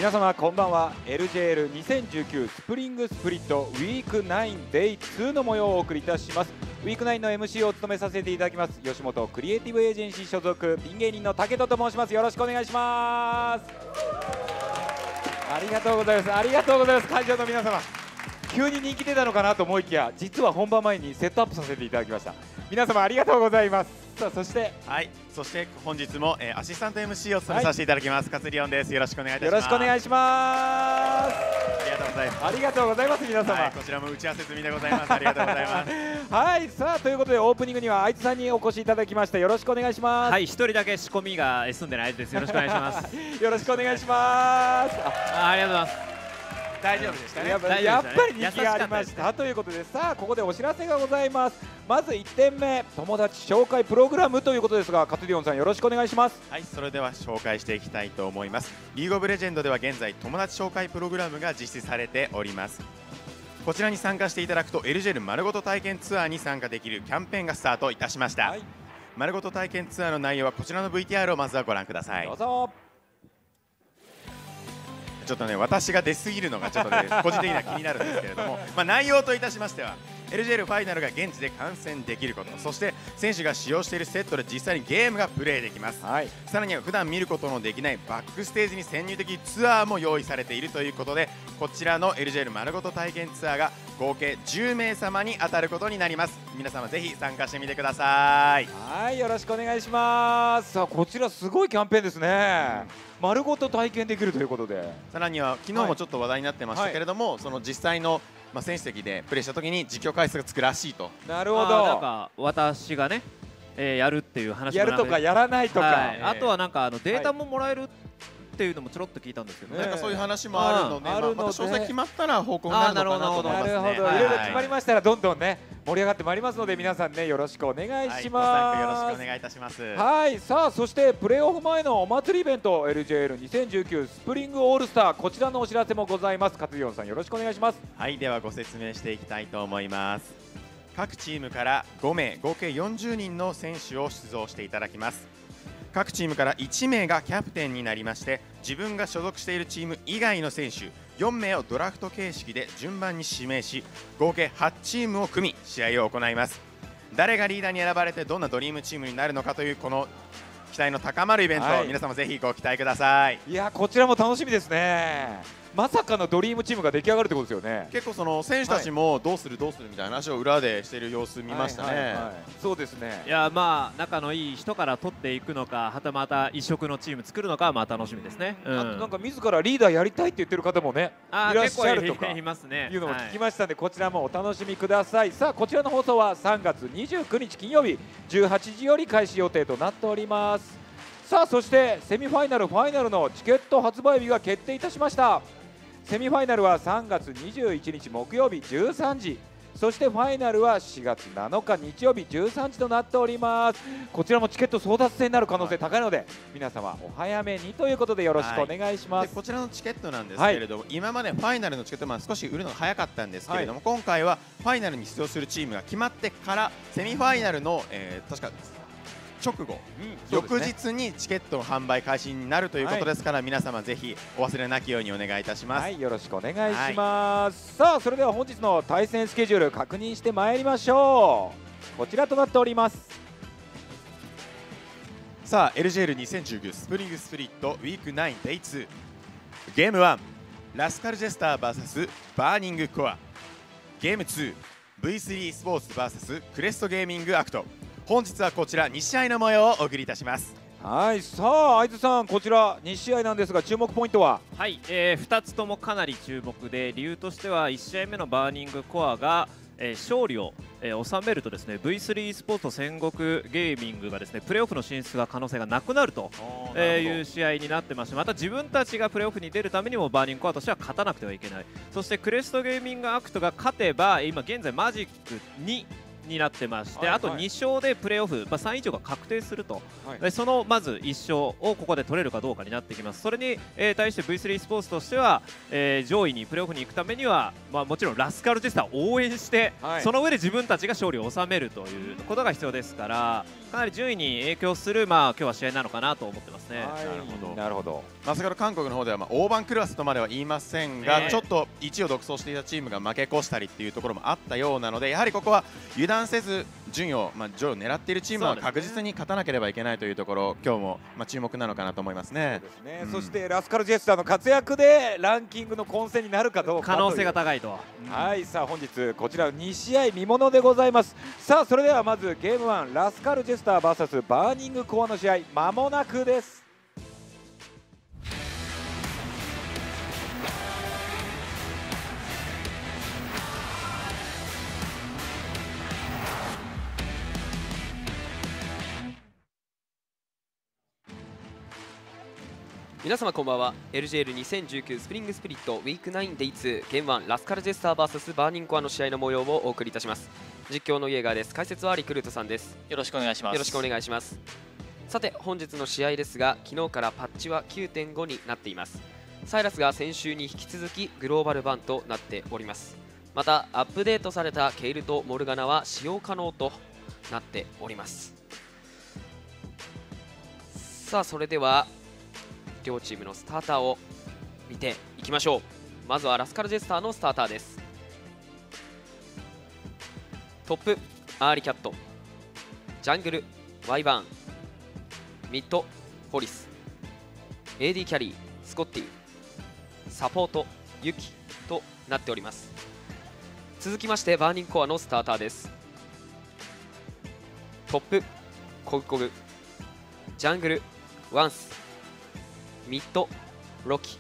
皆様こんばんは。 LJL2019 スプリングスプリットウィーク9デイ2の模様をお送りいたします。ウィーク9の MC を務めさせていただきます吉本クリエイティブエージェンシー所属ピン芸人の武人と申します。よろしくお願いします。ありがとうございます。ありがとうございます。会場の皆様、急に人気出たのかなと思いきや、実は本番前にセットアップさせていただきました。皆様ありがとうございます。さあそして本日も、アシスタント MC を務めさせていただきます、勝利オンです。よろしくお願いいたします。 よろしくお願いします。 ありがとうございます。 ありがとうございます。皆様、 こちらも打ち合わせ済みでございます。ありがとうございます。 はい、さあということでオープニングにはあいつさんにお越しいただきました。よろしくお願いします。 はい、一人だけ仕込みが済んでないです。よろしくお願いします。 よろしくお願いします。 ありがとうございます。大丈夫でしたね。 やっぱり人気がありましたということで、さあここでお知らせがございます。まず1点目、友達紹介プログラムということですが、カトリオンさんよろしくお願いします。 はい、それでは紹介していきたいと思います。リーグオブレジェンドでは現在友達紹介プログラムが実施されております。こちらに参加していただくと LJL 丸ごと体験ツアーに参加できるキャンペーンがスタートいたしました、丸ごと体験ツアーの内容はこちらの VTR をまずはご覧ください。 どうぞ。 ちょっとね、私が出過ぎるのがちょっとね個人的には気になるんですけれども、内容といたしましては LJL ファイナルが現地で観戦できること、そして選手が使用しているセットで実際にゲームがプレイできます、さらには普段見ることのできないバックステージに潜入的ツアーも用意されているということで、こちらの LJL 丸ごと体験ツアーが合計10名様に当たることになります。皆様ぜひ参加してみてください。 はい、よろしくお願いします。さあこちらすごいキャンペーンですね、丸ごと体験できるということで、 さらには昨日もちょっと話題になってましたけれども、その実際の選手席でプレーした時に実況解説がつくらしいと。 なるほど。 なんか私がね、やるっていう話もやるとかやらないとか、 あとはなんかデータももらえるっていうのもちょろっと聞いたんですけど、 なんかそういう話もあるので、また詳細決まったら報告になるのかなと思いますね。 なるほど、いろいろ決まりましたらどんどんね盛り上がってまいりますので、皆さんねよろしくお願いします。 よろしくお願いいたします。 はい、さあそしてプレーオフ前のお祭りイベント LJL2019 スプリングオールスター、こちらのお知らせもございます。勝利さんよろしくお願いします。 はい、ではご説明していきたいと思います。各チームから5名合計40人の選手を出場していただきます。各チームから1名がキャプテンになりまして、自分が所属しているチーム以外の選手4名をドラフト形式で順番に指名し、合計8チームを組み試合を行います。誰がリーダーに選ばれてどんなドリームチームになるのかというこの期待の高まるイベント、皆様ぜひご期待ください。 いやこちらも楽しみですね。まさかのドリームチームが出来上がるってことですよね。 結構その選手たちもどうするみたいな話を裏でしている様子見ましたね。 そうですね。 いや仲のいい人から取っていくのか、はたまた異色のチーム作るのかは楽しみですね。 あとなんか自らリーダーやりたいって言ってる方もねいらっしゃるとかいますね。 いうのも聞きましたので、こちらもお楽しみください。さあこちらの放送は3月29日金曜日18時より開始予定となっております。さあそしてセミファイナルファイナルのチケット発売日が決定いたしました。セミファイナルは3月21日木曜日13時、そしてファイナルは4月7日日曜日13時となっております。こちらもチケット争奪戦になる可能性高いので、皆様お早めにということでよろしくお願いします。 こちらのチケットなんですけれども、今までファイナルのチケット少し売るのが早かったんですけれども、今回はファイナルに出場するチームが決まってからセミファイナルの、確か直後、翌日にチケットの販売開始になるということですから、皆様ぜひお忘れなきようにお願いいたします。 よろしくお願いします。さあそれでは本日の対戦スケジュール確認してまいりましょう。こちらとなっております。 さあ LJL2019 スプリングスプリットウィーク9デイ2、ゲーム1ラスカルジェスター VS バーニングコア、ゲーム2 V3 スポーツ VS クレストゲーミングアクト。本日はこちら2試合の模様をお送りいたします。 はい、さあ会津さん、こちら2試合なんですが注目ポイントは。 はい、2つともかなり注目で、理由としては1試合目のバーニングコアが勝利を収めるとですね、 V3 スポーツ戦国ゲーミングがですねプレーオフの進出が可能性がなくなるという試合になってまして、また自分たちがプレーオフに出るためにもバーニングコアとしては勝たなくてはいけない。そしてクレストゲーミングアクトが勝てば今現在マジック2 になってまして、 はい、 あと2勝でプレーオフ、3位以上が確定すると、 はい、 でそのまず1勝をここで取れるかどうかになってきます。それに、対して V3 スポーツとしては、上位にプレーオフに行くためには、もちろんラスカルジェスターを応援して、 はい、 その上で自分たちが勝利を収めるということが必要ですから、かなり順位に影響する、今日は試合なのかなと思ってますね。 はい、なるほど。 先ほど韓国の方では大番クラスとまでは言いませんが、ちょっと1位を独走していたチームが負け越したりっていうところもあったようなので、やはりここは油断せず順位を、上位を狙っているチームは確実に勝たなければいけないというところ、今日も注目なのかなと思いますね。 そうですね、そしてラスカルジェスターの活躍でランキングの混戦になるかどうか可能性が高いと。 はい、さあ本日こちら2試合見ものでございます。さあそれではまずゲーム1ラスカルジェスター VS バーニングコアの試合、間もなくです。 皆様こんばんは。 LGL2019 スプリングスピリットウィーク9 デイ2ゲーム1ラスカルジェスター VS バーニングコアの試合の模様をお送りいたします。実況のイエーガーです。解説はリクルートさんです。 よろしくお願いします。 よろしくお願いします。さて本日の試合ですが、昨日からパッチは 9.5 になっています。サイラスが先週に引き続きグローバル版となっております。またアップデートされたケイルとモルガナは使用可能となっております。さあそれでは両チームのスターターを見ていきましょう。まずはラスカルジェスターのスターターです。トップアーリキャット、ジャングルワイバーン、ミッドホリス、 AD キャリースコッティ、サポートユキとなっております。続きましてバーニングコアのスターターです。トップコグコグ、ジャングルワンス、ミッドロキ、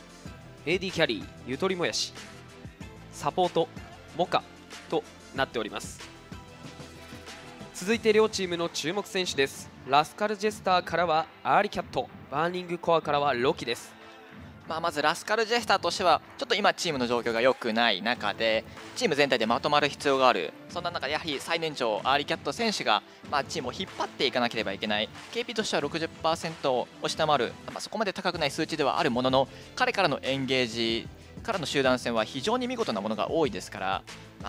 AD キャリーゆとりもやし、サポートモカとなっております。続いて両チームの注目選手です。ラスカルジェスターからはアーリキャット、バーニングコアからはロキです。 まずラスカルジェスターとしてはちょっと今チームの状況が良くない中でチーム全体でまとまる必要がある。そんな中でやはり最年長アーリキャット選手がチームを引っ張っていかなければいけない。 KP としては 60% を下回る、そこまで高くない数値ではあるものの、彼からのエンゲージからの集団戦は非常に見事なものが多いですから、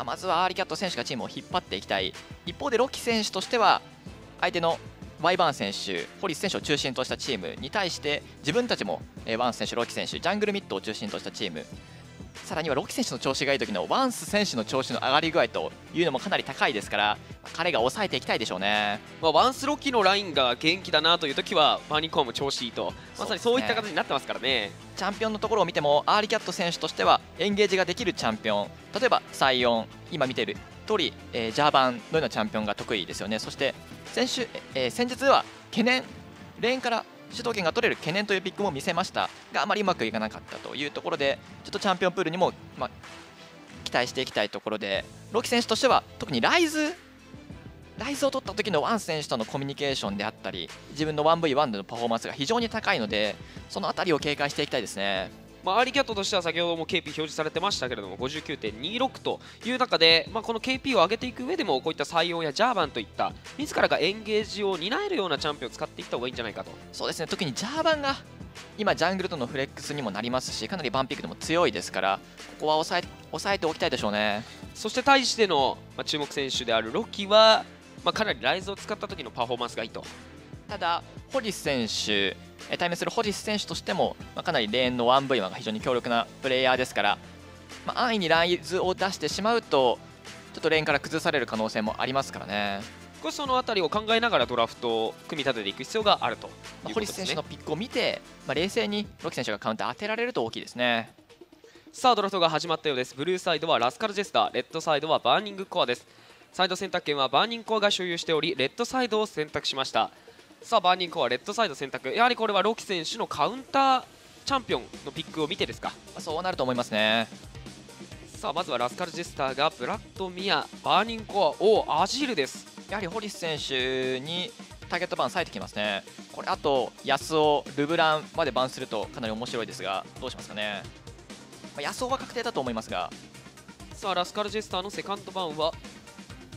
まずはアーリキャット選手がチームを引っ張っていきたい。一方でロキ選手としては相手のワイバーン選手、ホリス選手を中心としたチームに対して自分たちもワンス選手、ロキ選手、ジャングルミッドを中心としたチーム、さらにはロキ選手の調子がいい時のワンス選手の調子の上がり具合というのもかなり高いですから、彼が抑えていきたいでしょうね。 ワンスロキのラインが元気だなという時はバーニングコアも調子いいと、まさにそういった形になってますからね。 チャンピオンのところを見てもアーリキャット選手としてはエンゲージができるチャンピオン、例えばサイオン、今見ている通り、ジャーバンのようなチャンピオンが得意ですよね。そして先日では懸念、レーンから主導権が取れる懸念というピックも見せましたが、あまりうまくいかなかったというところで、ちょっとチャンピオンプールにも、期待していきたいところで、ロキ選手としては特にライズを取った時のワン選手とのコミュニケーションであったり、自分の 1v1 でのパフォーマンスが非常に高いので、その辺りを警戒していきたいですね。 アーリキャットとしては先ほども KP 表示されてましたけれども 59.26 という中で、この KP を上げていく上でもこういったサイオンやジャーバンといった自らがエンゲージを担えるようなチャンピオンを使っていった方がいいんじゃないかと。 そうですね、特にジャーバンが今ジャングルとのフレックスにもなりますし、かなりバンピックでも強いですから、ここは抑えておきたいでしょうね。 そして対しての注目選手であるロキは、かなりライズを使った時のパフォーマンスがいいと。 ただホリス選手、対面するホリス選手としても、かなりレーンの 1v1 が非常に強力なプレイヤーですから、安易にライズを出してしまうとちょっとレーンから崩される可能性もありますからね。 少しそのあたりを考えながらドラフトを組み立てていく必要があるということですね。 ホリス選手のピックを見て、冷静にロキ選手がカウンター当てられると大きいですね。 さあドラフトが始まったようです。ブルーサイドはラスカルジェスター、レッドサイドはバーニングコアです。サイド選択権はバーニングコアが所有しており、レッドサイドを選択しました。さあバーニングコアレッドサイド選択、やはりこれはロキ選手のカウンターチャンピオンのピックを見てですか。 そうなると思いますね。 さあまずはラスカルジェスターがブラッドミア、バーニングコア、アジールです。 やはりホリス選手にターゲットバンされてきますね。これあとヤスオ、ルブランまでバンするとかなり面白いですが、どうしますかね。ヤスオは確定だと思いますが。 さあラスカルジェスターのセカンドバンは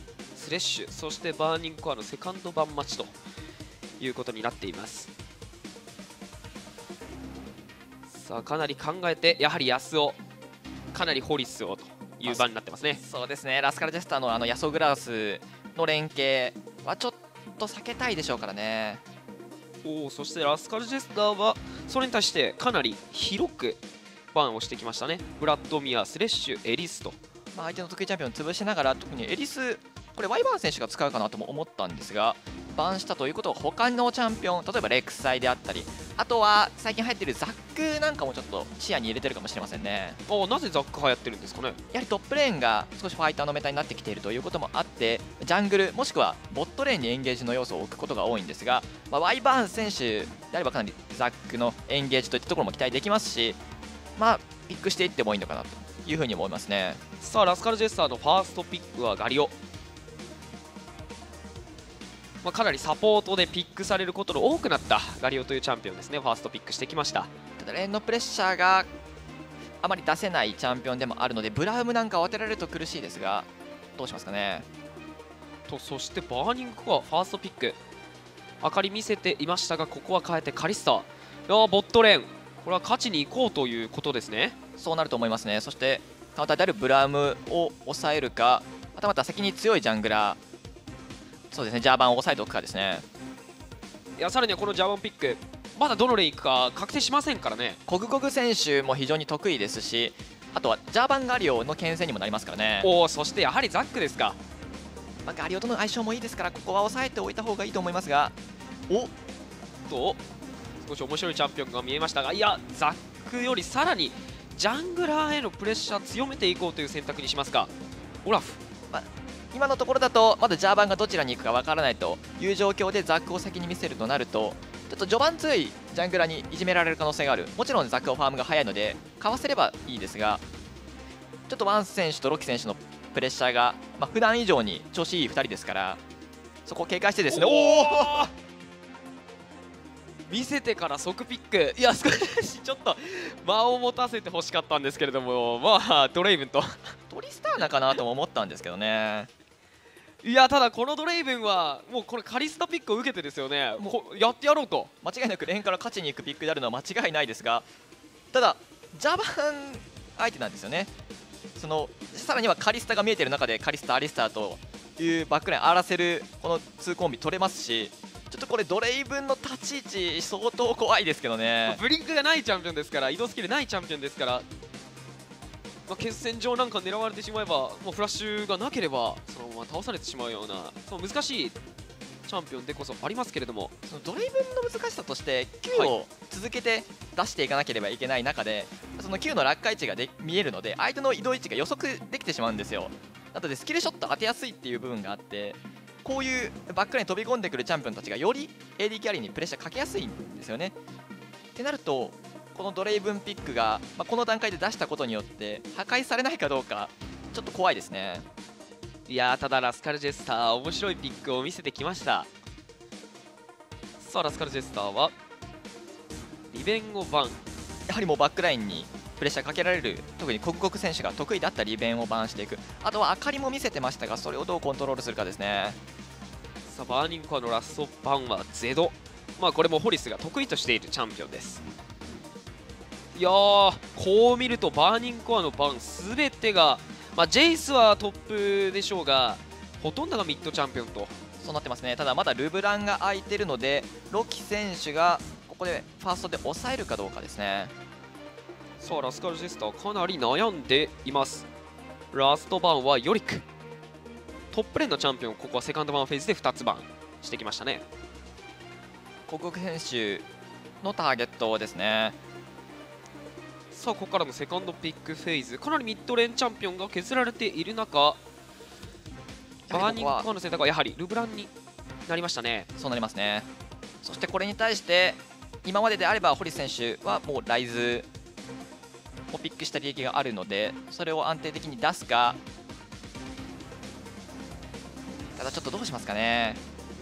スレッシュ、そしてバーニングコアのセカンド版待ちということになっています。さあかなり考えて、やはり安尾、かなりホリスをという番になってますね。 そうですね、ラスカルジェスターのヤソグラスの連携はちょっと避けたいでしょうからね。 そしてラスカルジェスターはそれに対してかなり広くバンをしてきましたね。ブラッドミア、スレッシュ、エリスと、 相手の得意チャンピオンを潰しながら、特にエリス、これワイバーン選手が使うかなとも思ったんですが、バンしたということは他のチャンピオン、例えばレクサイであったり、あとは最近入っているザックなんかもちょっと視野に入れてるかもしれませんね。 なぜザック流行ってるんですかね。 やはりトップレーンが少しファイターのメタになってきているということもあって、ジャングルもしくはボットレーンにエンゲージの要素を置くことが多いんですが、ワイバーン選手であればかなりザックのエンゲージといったところも期待できますし、ピックしていってもいいのかなというふうに思いますね。 さあラスカルジェスターのファーストピックはガリオ、かなりサポートでピックされることの多くなったガリオというチャンピオンですね。ファーストピックしてきました。 ただレーンのプレッシャーがあまり出せないチャンピオンでもあるので、ブラウムなんかを当てられると苦しいですが、どうしますかね。 そしてバーニングコアファーストピック、明かり見せていましたが、ここは変えてカリスタ、ボットレーン、これは勝ちに行こうということですね。 そうなると思いますね。そしてカウンターであるブラウムを抑えるか、また先に強いジャングラー、そうですね、ジャーバンを抑えておくかですね。 さらにはこのジャーバンピック、まだどのレーン行くか確定しませんからね。 コグコグ選手も非常に得意ですし、あとはジャーバンガリオの牽制にもなりますからね。 そしてやはりザックですか。 ガリオとの相性もいいですから、ここは抑えておいた方がいいと思いますが、 少し面白いチャンピオンが見えましたが、ザックよりさらにジャングラーへのプレッシャー強めていこうという選択にしますか。オラフ、 今のところだとまだジャーバンがどちらに行くかわからないという状況でザックを先に見せるとなると、ちょっと序盤強いジャングラーにいじめられる可能性がある。もちろんザックはファームが早いのでかわせればいいですが、ちょっとワンス選手とロキ選手のプレッシャーが、普段以上に調子いい2人ですから、そこを警戒してですね。 見せてから即ピック、少しちょっと間を持たせてほしかったんですけれども、ドレイブンとトリスターナかなとも思ったんですけどね。 ただこのドレイブンはもうこれカリスタピックを受けてですよね、やってやろうと。 間違いなくレーンから勝ちに行くピックであるのは間違いないですが、ただジャーバン相手なんですよね。さらにはカリスタが見えている中でカリスタ、アリスターというバックライン荒らせるこの2コンビ取れますし、ちょっとこれドレイブンの立ち位置相当怖いですけどね。 ブリンクがないチャンピオンですから、移動スキルないチャンピオンですから、決戦場なんか狙われてしまえば、もうフラッシュがなければそのまま倒されてしまうような、難しいチャンピオンでこそありますけれども、 そのドレイブンの難しさとして Q を続けて出していかなければいけない中で、その Q の落下位置が見えるので相手の移動位置が予測できてしまうんですよ。なのでスキルショット当てやすいっていう部分があって、こういうバックラインに飛び込んでくるチャンピオンたちがより AD キャリーにプレッシャーかけやすいんですよね。ってなるとこのドレイブンピックが、この段階で出したことによって破壊されないかどうかちょっと怖いですね。 ただラスカルジェスター面白いピックを見せてきました。さあラスカルジェスターはリベンをバン、 やはりもうバックラインにプレッシャーかけられる、特に刻々選手が得意だったリベンをバンしていく。あとは明かりも見せてましたが、それをどうコントロールするかですね。 さあバーニングコアのラストバンはゼド、これもホリスが得意としているチャンピオンです。こう見るとバーニングコアのバン全てが、ジェイスはトップでしょうが、ほとんどがミッドチャンピオンとそうなってますね。ただまだルブランが空いてるので、ロキ選手がここでファーストで抑えるかどうかですね。 さあラスカルジェスターかなり悩んでいます。ラストバンはヨリック、トップレーンのチャンピオン、ここはセカンドバンフェーズで2つバンしてきましたね。 刻々選手のターゲットですね。 さあここからのセカンドピックフェーズ、かなりミッドレーンチャンピオンが削られている中、バーニングコアの選択はやはりルブランになりましたね。 そうなりますね。そしてこれに対して今までであれば堀選手はもうライズをピックした利益があるので、それを安定的に出すか。ただちょっとどうしますかね。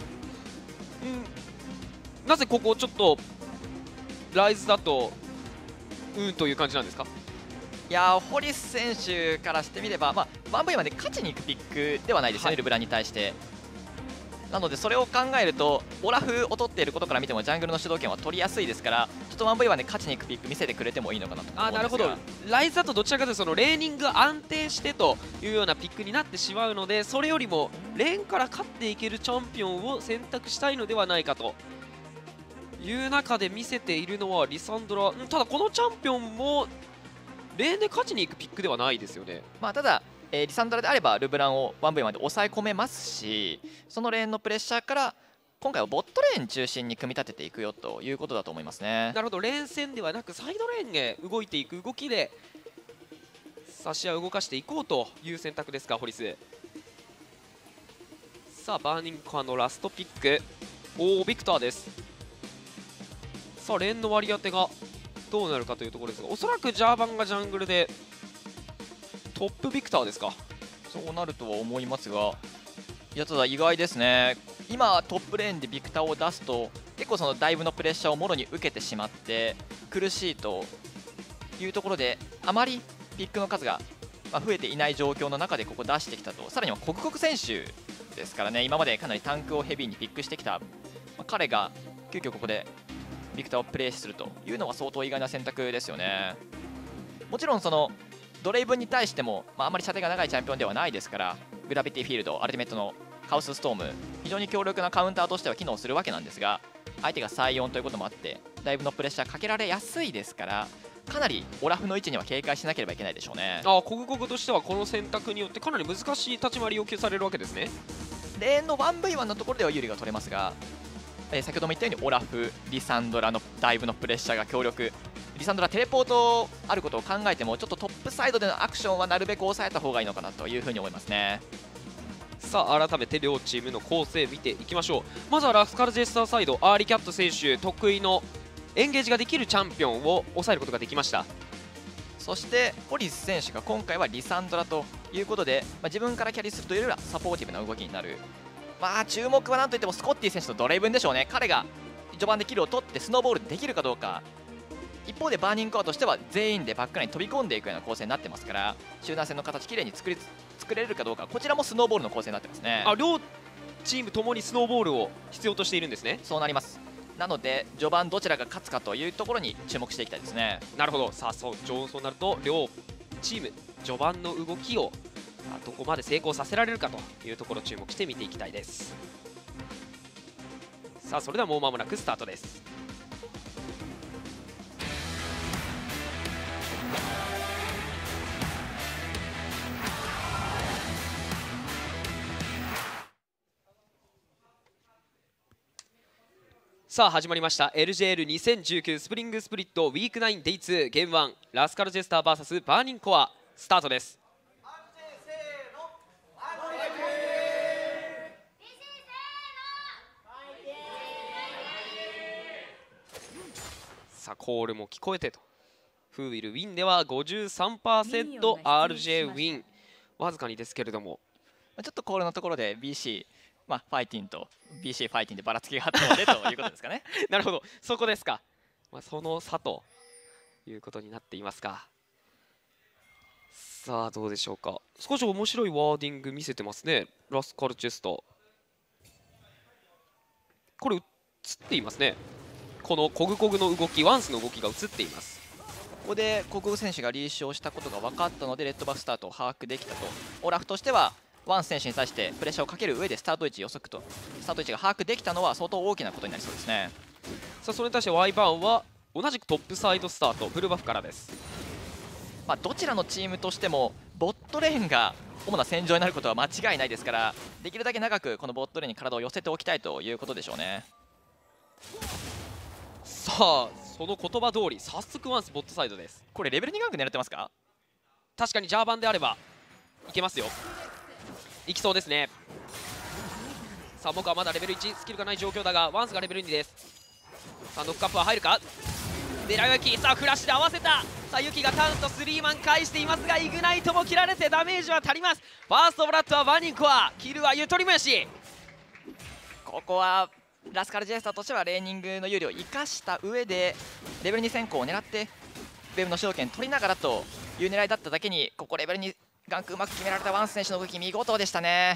なぜここちょっとライズだとという感じなんですか。 いやー、ホリス選手からしてみれば、1V1 まで勝ちに行くピックではないですよね、ルブランに対して。なのでそれを考えるとオラフを取っていることから見てもジャングルの主導権は取りやすいですから、ちょっと 1V1 で勝ちに行くピック見せてくれてもいいのかなと思うんですが。 なるほど、ライズだとどちらかというとそのレーニング安定してというようなピックになってしまうので、それよりもレーンから勝っていけるチャンピオンを選択したいのではないかという中で見せているのはリサンドラ。ただこのチャンピオンもレーンで勝ちに行くピックではないですよね。 ただリサンドラであればルブランを 1V1 で抑え込めますし、そのレーンのプレッシャーから今回はボットレーン中心に組み立てていくよということだと思いますね。 なるほど、レーン戦ではなくサイドレーンへ動いていく動きで差し合を動かしていこうという選択ですか、ホリス。さあバーニングコアのラストピック、ビクターです。さあレーンの割り当てがどうなるかというところですが、おそらくジャーバンがジャングルでトップビクターですか。 そうなるとは思いますが、いやただ意外ですね。今トップレーンでビクターを出すと結構そのダイブのプレッシャーをもろに受けてしまって苦しいというところで、あまりピックの数が増えていない状況の中でここ出してきたと。さらには刻々選手ですからね、今までかなりタンクをヘビーにピックしてきた、彼が急遽ここでビクターをプレイするというのは相当意外な選択ですよね。もちろんそのドレイブンに対しても、あまり射程が長いチャンピオンではないですから、グラビティフィールド、アルティメットのハウスストーム、非常に強力なカウンターとしては機能するわけなんですが、相手が最4ということもあってだいぶのプレッシャーかけられやすいですから、かなりオラフの位置には警戒しなければいけないでしょうね。 刻々としてはこの選択によってかなり難しい立ち回り要求されるわけですね。 レーンの 1V1 のところでは有利が取れますが、先ほども言ったようにオラフ、リサンドラのダイブのプレッシャーが強力。リサンドラテレポートあることを考えてもちょっとトップサイドでのアクションはなるべく抑えた方がいいのかなというふうに思いますね。 さあ改めて両チームの構成見ていきましょう。まずはラスカルジェスターサイド、アーリキャット選手得意のエンゲージができるチャンピオンを抑えることができました。 そしてホリス選手が今回はリサンドラということで、自分からキャリーするというよりはサポーティブな動きになる。注目はなんといってもスコッティ選手とドレイブンでしょうね。彼が序盤でキルを取ってスノーボールできるかどうか。一方でバーニングコアとしては全員でバックラインに飛び込んでいくような構成になってますから、集団戦の形きれいに作れるかどうか、こちらもスノーボールの構成になってますね。 両チームともにスノーボールを必要としているんですね。 そうなります。なので序盤どちらが勝つかというところに注目していきたいですね。 なるほど。さあそうなると両チーム序盤の動きをどこまで成功させられるかというところを注目して見ていきたいです。さあそれではもう間もなくスタートです。さあ始まりました LJL2019 スプリングスプリットウィーク9 Day2 ゲーム1ラスカルジェスター VS バーニングコアスタートです。さあコールも聞こえてと、フーウィルウィンでは 53%RJ ウィン、わずかにですけれども、 ちょっとコールのところで BCファイティンと BC ファイティンでばらつきがあったのでということですかね。 なるほど、そこですか。その差ということになっていますか。さあどうでしょうか。少し面白いワーディング見せてますね、ラスカルチェスター。これ映っていますね。このコグコグの動き、ワンスの動きが映っています。 ここでコグコグ選手がリーシュをしたことが分かったのでレッドバスタートを把握できたと。オラフとしてはワン選手に対してプレッシャーをかける上でスタート位置予測とスタート位置が把握できたのは相当大きなことになりそうですね。 さあそれに対してワイバーンは同じくトップサイドスタート、ブルーバフからです。 どちらのチームとしてもボットレーンが主な戦場になることは間違いないですから、できるだけ長くこのボットレーンに体を寄せておきたいということでしょうね。 さあその言葉通り早速ワンスボットサイドです。 これレベル2ガンク狙ってますか。 確かにジャーバンであればいけますよ。いきそうですね。さあ僕はまだレベル1スキルがない状況だがワンスがレベル2です。さあノックアップは入るか。狙い撃き、さあフラッシュで合わせた。さあユキがタウンとスリーマン返していますがイグナイトも切られてダメージは足ります。ファーストブラッドはバーニングコア、キルはゆとりもやし。 ここはラスカルジェスターとしてはレーニングの有利を生かした上でレベル2先行を狙ってウェブの主導権取りながらといいう狙いだっただけに、ここレベルにガンクうまく決められたワンス選手の動き見事でしたね。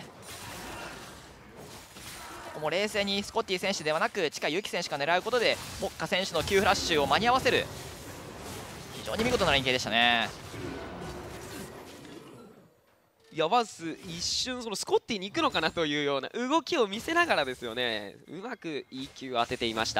ここも冷静にスコッティ選手ではなく近いユキ選手が狙うことでモッカ選手の急フラッシュを間に合わせる、非常に見事な連携でしたね。 いやワンス一瞬そのスコッティに行くのかなというような動きを見せながらですよね、うまく EQ を当てていました。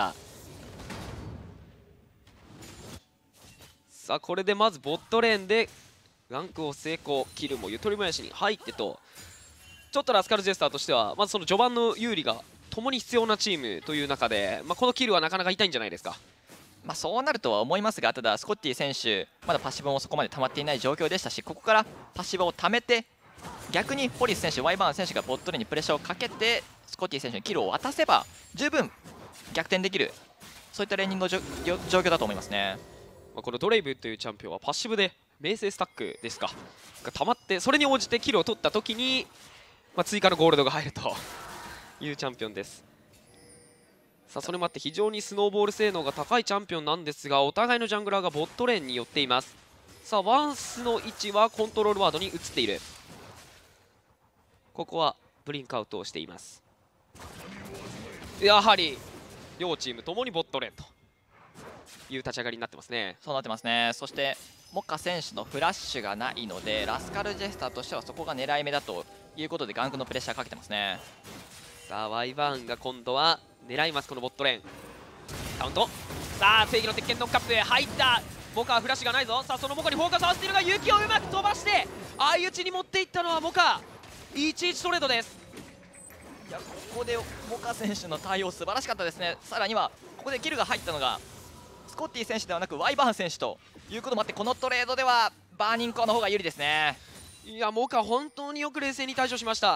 さあこれでまずボットレーンでガンクを成功、キルもゆとりもやしに入ってと、ちょっとラスカルジェスターとしてはまずその序盤の有利が共に必要なチームという中で、このキルはなかなか痛いんじゃないですか。 そうなるとは思いますが、ただスコッティ選手まだパッシブもそこまで溜まっていない状況でしたし、ここからパッシブを溜めて逆にホリス選手、ワイバーン選手がボットレーンにプレッシャーをかけてスコッティ選手にキルを渡せば十分逆転できる、そういったレーニングの状況だと思いますね。 このドレイブというチャンピオンはパッシブで明星スタックですかが溜まって、それに応じてキルを取った時に、追加のゴールドが入るというチャンピオンです。さあそれもあって非常にスノーボール性能が高いチャンピオンなんですが、お互いのジャングラーがボットレーンに寄っています。さあワンスの位置はコントロールワードに移っている。ここはブリンクアウトをしています。やはり両チームともにボットレーンという立ち上がりになってますね。 そうなってますね。そしてモッカ選手のフラッシュがないのでラスカルジェスターとしてはそこが狙い目だということでガンクのプレッシャーかけてますね。 さあワイバーンが今度は狙います、このボットレーンカウント。さあ正義の鉄拳ノックアップ入った。モカはフラッシュがないぞ。さあそのモカにフォーカス合わせているが雪をうまく飛ばして相打ちに持っていったのはモカ。11トレードです。 いやここでモカ選手の対応素晴らしかったですね。さらにはここでキルが入ったのがスコッティ選手ではなくワイバーン選手ということもあって、このトレードではバーニングコアの方が有利ですね。 いやモカ本当によく冷静に対処しました。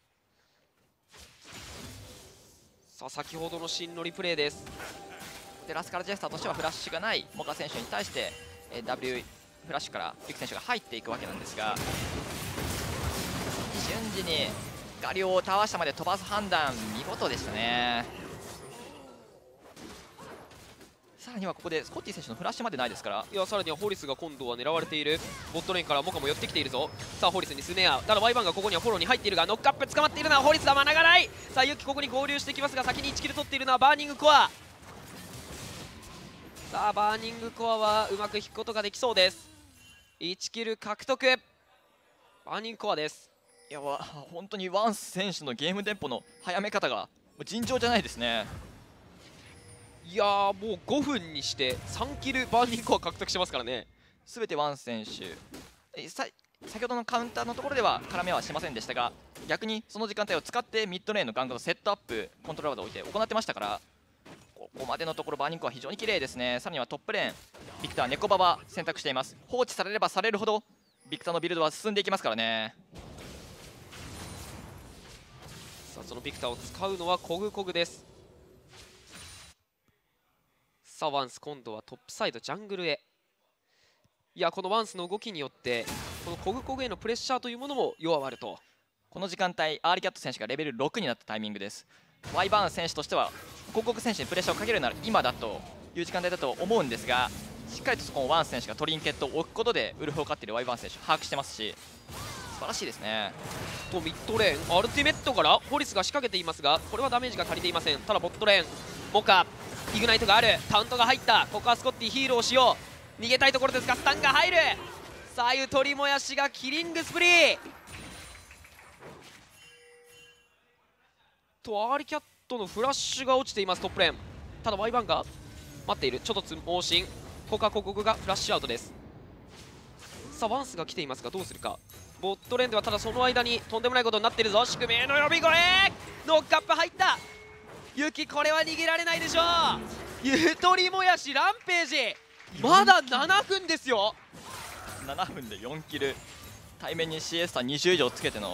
さあ先ほどのシーンのリプレイです。 でラスカルジェスターとしてはフラッシュがないモカ選手に対して、W フラッシュからユキ選手が入っていくわけなんですが、瞬時にガリオをタワー下まで飛ばす判断見事でしたね。さらにはここでスコッティ選手のフラッシュまでないですから、 いやさらにはホリスが今度は狙われている。ボットレーンからモカも寄ってきているぞ。さあホリスにスネア、ただワイバンがここにはフォローに入っているがノックアップ捕まっているのはホリスだ。まながない。さあユキここに合流してきますが先に1キル取っているのはバーニングコア。さあバーニングコアはうまく引くことができそうです。1キル獲得バーニングコアです。 いや本当にワンス選手のゲームテンポの早め方が尋常じゃないですね。 いやーもう5分にして3キルバーニングコア獲得してますからね。 全てワンス選手先ほどのカウンターのところでは絡めはしませんでしたが、逆にその時間帯を使ってミッドレーンのガンクのセットアップコントローラーで置いて行ってましたから、ここまでのところバーニングコア非常に綺麗ですね。さらにはトップレーンビクターネコババ選択しています。放置されればされるほどビクターのビルドは進んでいきますからね。 さあそのビクターを使うのはコグコグです。さあワンス今度はトップサイドジャングルへ。いやこのワンスの動きによってこのコグコグへのプレッシャーというものも弱まると。 この時間帯アーリキャット選手がレベル6になったタイミングです。ワイバーン選手としてはコグコグ選手にプレッシャーをかけるなら今だという時間帯だと思うんですが、しっかりとそこをワン選手がトリンケットを置くことでウルフを勝っているワイバーン選手把握してますし、素晴らしいですね。 とミッドレーンアルティメットからホリスが仕掛けていますが、これはダメージが足りていません。ただボットレーンモカイグナイトがある。タウントが入った。ここはスコッティヒーローをしよう。逃げたいところですがスタンが入る。さあゆとりもやしがキリングスプリーとアーリキャットのフラッシュが落ちています。トップレーンただワイバンが待っている。ちょっと猛進。ここはコグがフラッシュアウトです。さあワンスが来ていますがどうするか。ボットレーンではただその間にとんでもないことになっているぞ。宿命の呼び声ノックアップ入った。ユキこれは逃げられないでしょう。ゆとりもやしランページまだ7分ですよ。 7分で4キル、対面に CS 差20以上つけての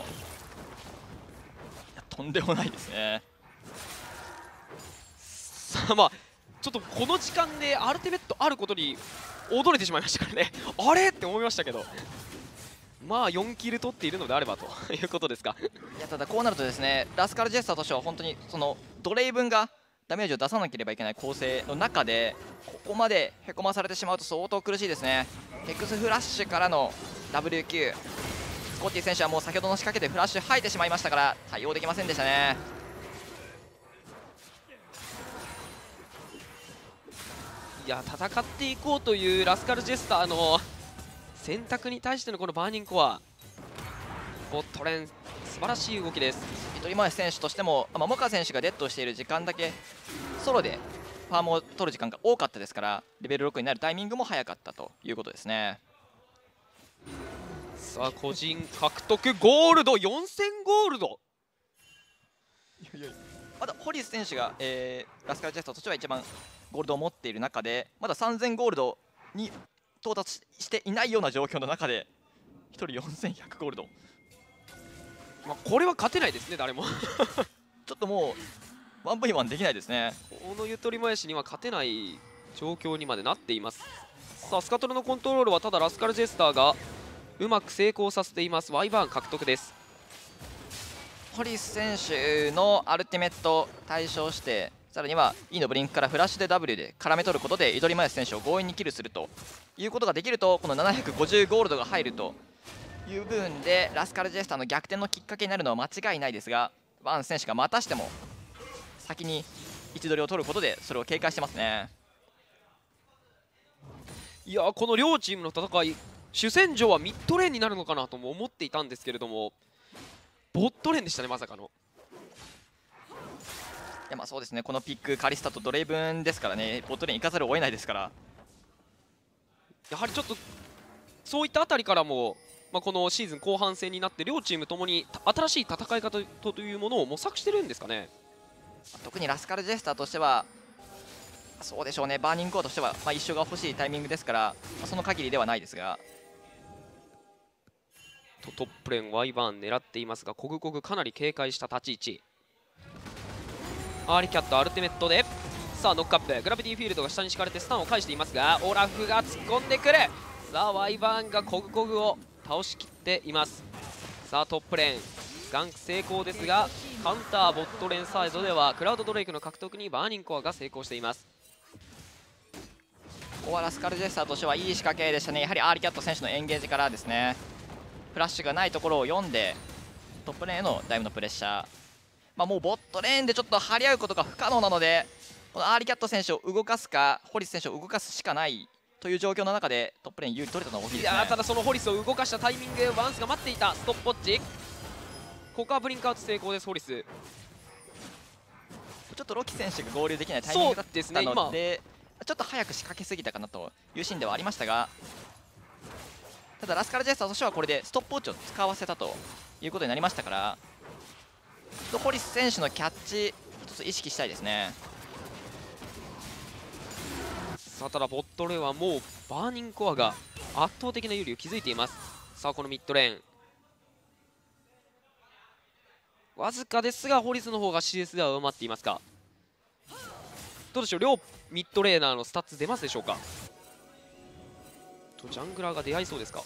とんでもないですね。 さあちょっとこの時間でアルティメットあることに驚いてしまいましたからねあれって思いましたけど、4キル取っているのであればということですか。 いやただこうなるとですね、ラスカルジェスターとしては本当にそのドレイブンがダメージを出さなければいけない構成の中でここまでへこまされてしまうと相当苦しいですね。ヘックスフラッシュからの WQ、 スコッティ選手はもう先ほどの仕掛けでフラッシュ吐いてしまいましたから対応できませんでしたね。 いや、戦っていこうというラスカルジェスターの選択に対してのこのバーニングコア、ボットレーン素晴らしい動きです。 糸井選手としても、桃川選手がデッドしている時間だけソロでファームを取る時間が多かったですから、レベル6になるタイミングも早かったということですね。 さあ個人獲得ゴールド、4000ゴールド。 まだホリス選手が、ラスカルジェスターとしては一番ゴールドを持っている中で、まだ3000ゴールドに到達していないような状況の中で1人4100ゴールド、 これは勝てないですね、誰もちょっともう 1v1 できないですね。 このゆとりもやしには勝てない状況にまでなっています。さあスカトルのコントロールはただラスカルジェスターがうまく成功させています。ワイバーン獲得です。 ホリス選手のアルティメット対象して、さらには E のブリンクからフラッシュで W で絡め取ることでイドリマヤス選手を強引にキルするということができると、この750ゴールドが入るという部分でラスカルジェスターの逆転のきっかけになるのは間違いないですが、ワン選手がまたしても先に位置取りを取ることでそれを警戒してますね。 いや、この両チームの戦い、主戦場はミッドレーンになるのかなとも思っていたんですけれども、ボットレーンでしたね、まさかの。 いや、そうですね、このピックカリスタとドレイブンですからね、ボットレーン行かざるを得ないですから、 やはりちょっとそういったあたりからも、このシーズン後半戦になって両チームともに新しい戦い方というものを模索してるんですかね。 特にラスカルジェスターとしてはそうでしょうね、バーニングコアとしては、一緒が欲しいタイミングですから、その限りではないですが、 トップレーンワイバーン狙っていますが、コグコグかなり警戒した立ち位置。アーリキャットアルティメットでさあノックアップ、グラビティフィールドが下に敷かれてスタンを返していますが、オラフが突っ込んでくる。さあワイバーンがコグコグを倒しきっています。さあトップレーンガンク成功ですが、カウンターボットレーンサイドではクラウドドレイクの獲得にバーニングコアが成功しています。 ここはラスカルジェスターとしてはいい仕掛けでしたね。やはりアーリキャット選手のエンゲージからですね、フラッシュがないところを読んでトップレーンへのダイブのプレッシャー、もうボットレーンでちょっと張り合うことが不可能なので、このアーリキャット選手を動かすかホリス選手を動かすしかないという状況の中でトップレーン有利取れたのは大きいですね。 いやただそのホリスを動かしたタイミング、ワンスが待っていた。ストップウォッチ、ここはブリンクアウト成功です。ホリスちょっとロキ選手が合流できないタイミングだったので、ちょっと早く仕掛けすぎたかなというシーンではありましたが、ただラスカルジェスターとしてはこれでストップウォッチを使わせたということになりましたから、ホリス選手のキャッチ一つ意識したいですね。 さあただボットレーンはもうバーニングコアが圧倒的な有利を築いています。さあこのミッドレーンわずかですがホリスの方が CS では上回っていますか。どうでしょう、両ミッドレーナーのスタッツ出ますでしょうか。ジャングラーが出会いそうですか。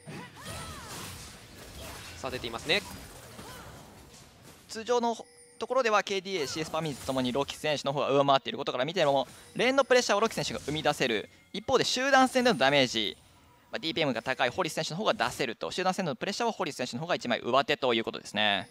さあ出ていますね。 通常のところでは KDA、CS パミッツともにロキ選手の方が上回っていることから見ても、レーンのプレッシャーをロキ選手が生み出せる一方で、集団戦でのダメージ、DPM が高いホリス選手の方が出せると、集団戦でのプレッシャーはホリス選手の方が1枚上手ということですね。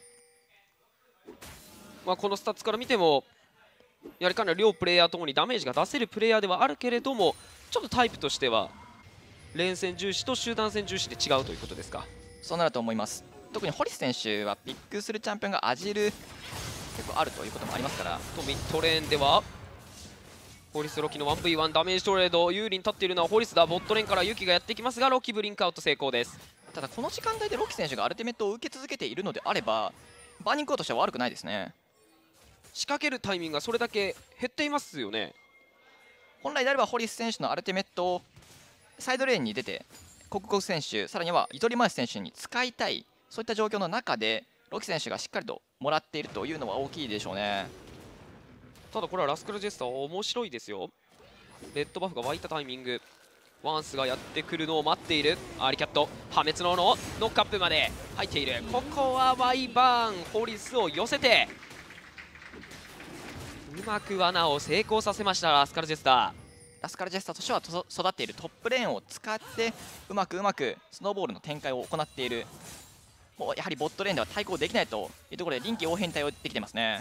このスタッツから見てもやはりかなり両プレイヤーともにダメージが出せるプレイヤーではあるけれども、ちょっとタイプとしては連戦重視と集団戦重視で違うということですか。 そうなると思います。特にホリス選手はピックするチャンピオンがアジル結構あるということもありますから。 とミッドレーンではホリスロキの 1v1 ダメージトレード、有利に立っているのはホリスだ。ボットレーンからユキがやってきますが、ロキブリンクアウト成功です。 ただこの時間帯でロキ選手がアルティメットを受け続けているのであれば、バーニングコアとしては悪くないですね。 仕掛けるタイミングがそれだけ減っていますよね。 本来であればホリス選手のアルティメットをサイドレーンに出てコクコク選手、さらにはイトリマース選手に使いたい、そういった状況の中でロキ選手がしっかりともらっているというのは大きいでしょうね。 ただこれはラスカルジェスター面白いですよ。レッドバフが湧いたタイミング、ワンスがやってくるのを待っている。アーリキャット破滅のノックアップまで入っている。ここはワイバーンホリスを寄せてまく罠を成功させましたラスカルジェスタラスカルジェスタとしては育っているトップレーンを使ってうまくスノーボールの展開を行っている。もうやはりボットレーンでは対抗できないというところで臨機応変に対応できてますね。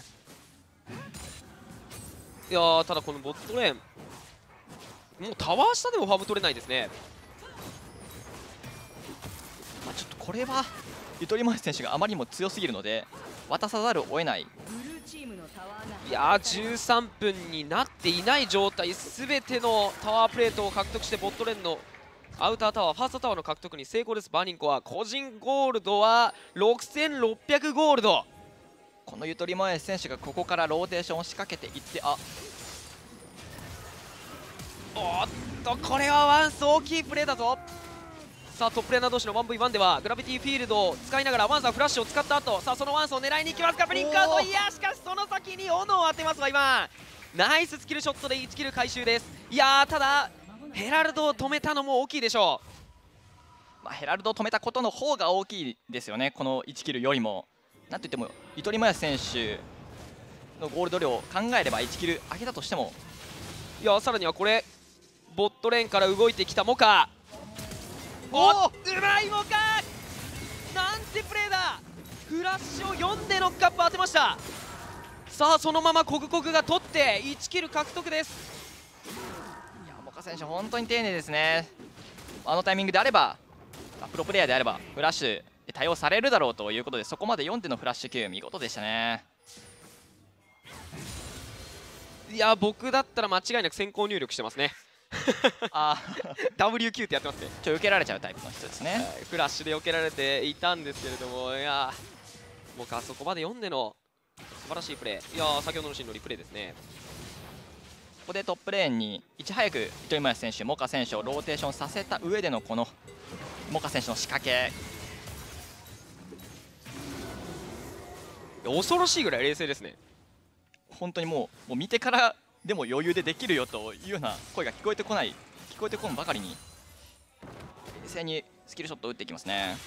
ー。いやー、ただこのボットレーンもうタワー下でもファーム取れないですね。 ちょっとこれはゆとりもえ選手があまりにも強すぎるので渡さざるを得ない。 いやー、13分になっていない状態、すべてのタワープレートを獲得してボットレーンのアウタータワー、ファーストタワーの獲得に成功です。バーニンコは個人ゴールドは6600ゴールド。 このゆとりもえ選手がここからローテーションを仕掛けていって、あ、 おっと、これはワンス大きいプレーだぞ。さあトップレーナー同士の 1v1 ではグラビティフィールドを使いながらワンスはフラッシュを使った後、さあそのワンスを狙いに行きますか、ブリンカード。いや、しかしその先に斧を当てますわ。今ナイススキルショットで1キル回収です。いやー、ただヘラルドを止めたのも大きいでしょう。 ヘラルドを止めたことの方が大きいですよね、この1キルよりも。なんといってもゆとりもや選手のゴールド量を考えれば1キル上げたとしても、 いや、さらにはこれボットレーンから動いてきたモカ。おっ、うまいモカ、なんてプレーだ。フラッシュを4でノックアップ当てました。さあそのままコグコグが取って1キル獲得です。 いや、モカ選手本当に丁寧ですね。あのタイミングであればプロプレイヤーであればフラッシュで対応されるだろうということで、そこまで4でのフラッシュ級見事でしたね。 いや、僕だったら間違いなく先行入力してますね。 あ WQ ってやってますね。 受けられちゃうタイプの人ですね。 フラッシュで避けられていたんですけれども、いやもうそこまで読んでの素晴らしいプレー。いやー、先ほどのシーンのリプレイですね。 ここでトップレーンにいち早く糸井真選手、モカ選手をローテーションさせた上でのこのモカ選手の仕掛け、 恐ろしいぐらい冷静ですね。 本当にもう見てからでも余裕でできるよというような声が聞こえてこんばかりに冷静にスキルショットを打っていきますね。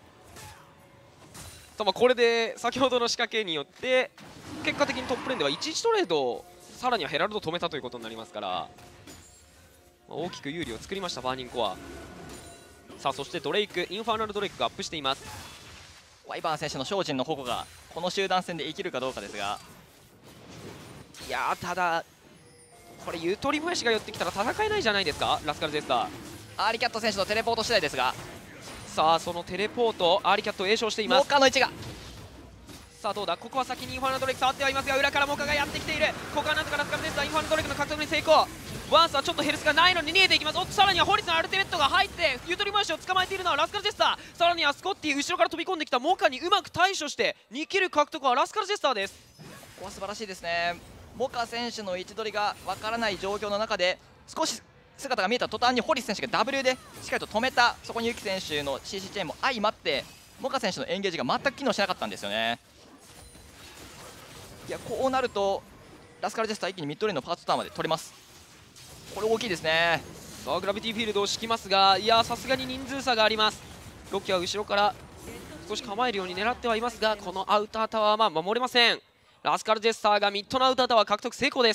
これで先ほどの仕掛けによって結果的にトップレーンでは1-1トレード、さらにはヘラルドを止めたということになりますから、大きく有利を作りましたバーニンコア。さあそしてドレイク、インファーナルドレイクがアップしています。 ワイバーン選手の精進の矛がこの集団戦で生きるかどうかですが、 いやー、ただこれゆとりもやしが寄ってきたら戦えないじゃないですか、ラスカルジェスター。 アーリキャット選手のテレポート次第ですが、 さあそのテレポート、アーリキャットを栄唱しています。 モカの位置が、 さあどうだ、ここは先にインファーナルドレイク触ってはいますが、裏からモカがやってきている。ここはなんとかラスカルジェスター、インファーナルドレイクの獲得に成功。ワンスはちょっとヘルスがないのに逃げていきます。おっと、さらにはホリスのアルティメットが入ってゆとりもやしを捕まえているのはラスカルジェスター。さらにはスコッティ、後ろから飛び込んできたモカにうまく対処して2キル獲得はラスカルジェスターです。 ここは素晴らしいですね。モカ選手の位置取りがわからない状況の中で少し姿が見えた途端にホリス選手が W でしっかりと止めた、そこにユキ選手の CC チェーンも相まってモカ選手のエンゲージが全く機能しなかったんですよね。いや、こうなるとラスカルジェスター一気にミッドレーンのファーストターンまで取れます。これ大きいですね。 さあグラビティフィールドを敷きますが、いやさすがに人数差があります。ロッキーは後ろから少し構えるように狙ってはいますが、このアウタータワーは守れません。ラスカルジェスターがミッドのアウタータワー獲得成功です。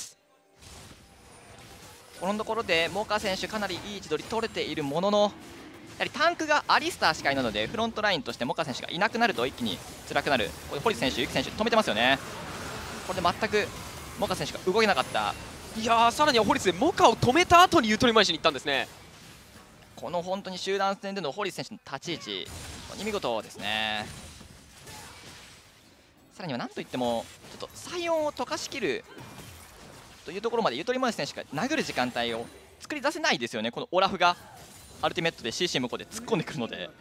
このところでモカ選手かなりいい位置取り取れているものの、やはりタンクがアリスターしかいないのでフロントラインとしてモカ選手がいなくなると一気に辛くなる。これホリス選手、ユキ選手止めてますよね。これで全くモカ選手が動けなかった。 いやー、さらにはホリスでモカを止めた後にゆとりまいしに行ったんですね。 この本当に集団戦でのホリス選手の立ち位置、本当に見事ですね。さらにはなんといってもちょっとサイオンを溶かしきるというところまでゆとりもえ選手が殴る時間帯を作り出せないですよね。このオラフがアルティメットで CC 向こうで突っ込んでくるので、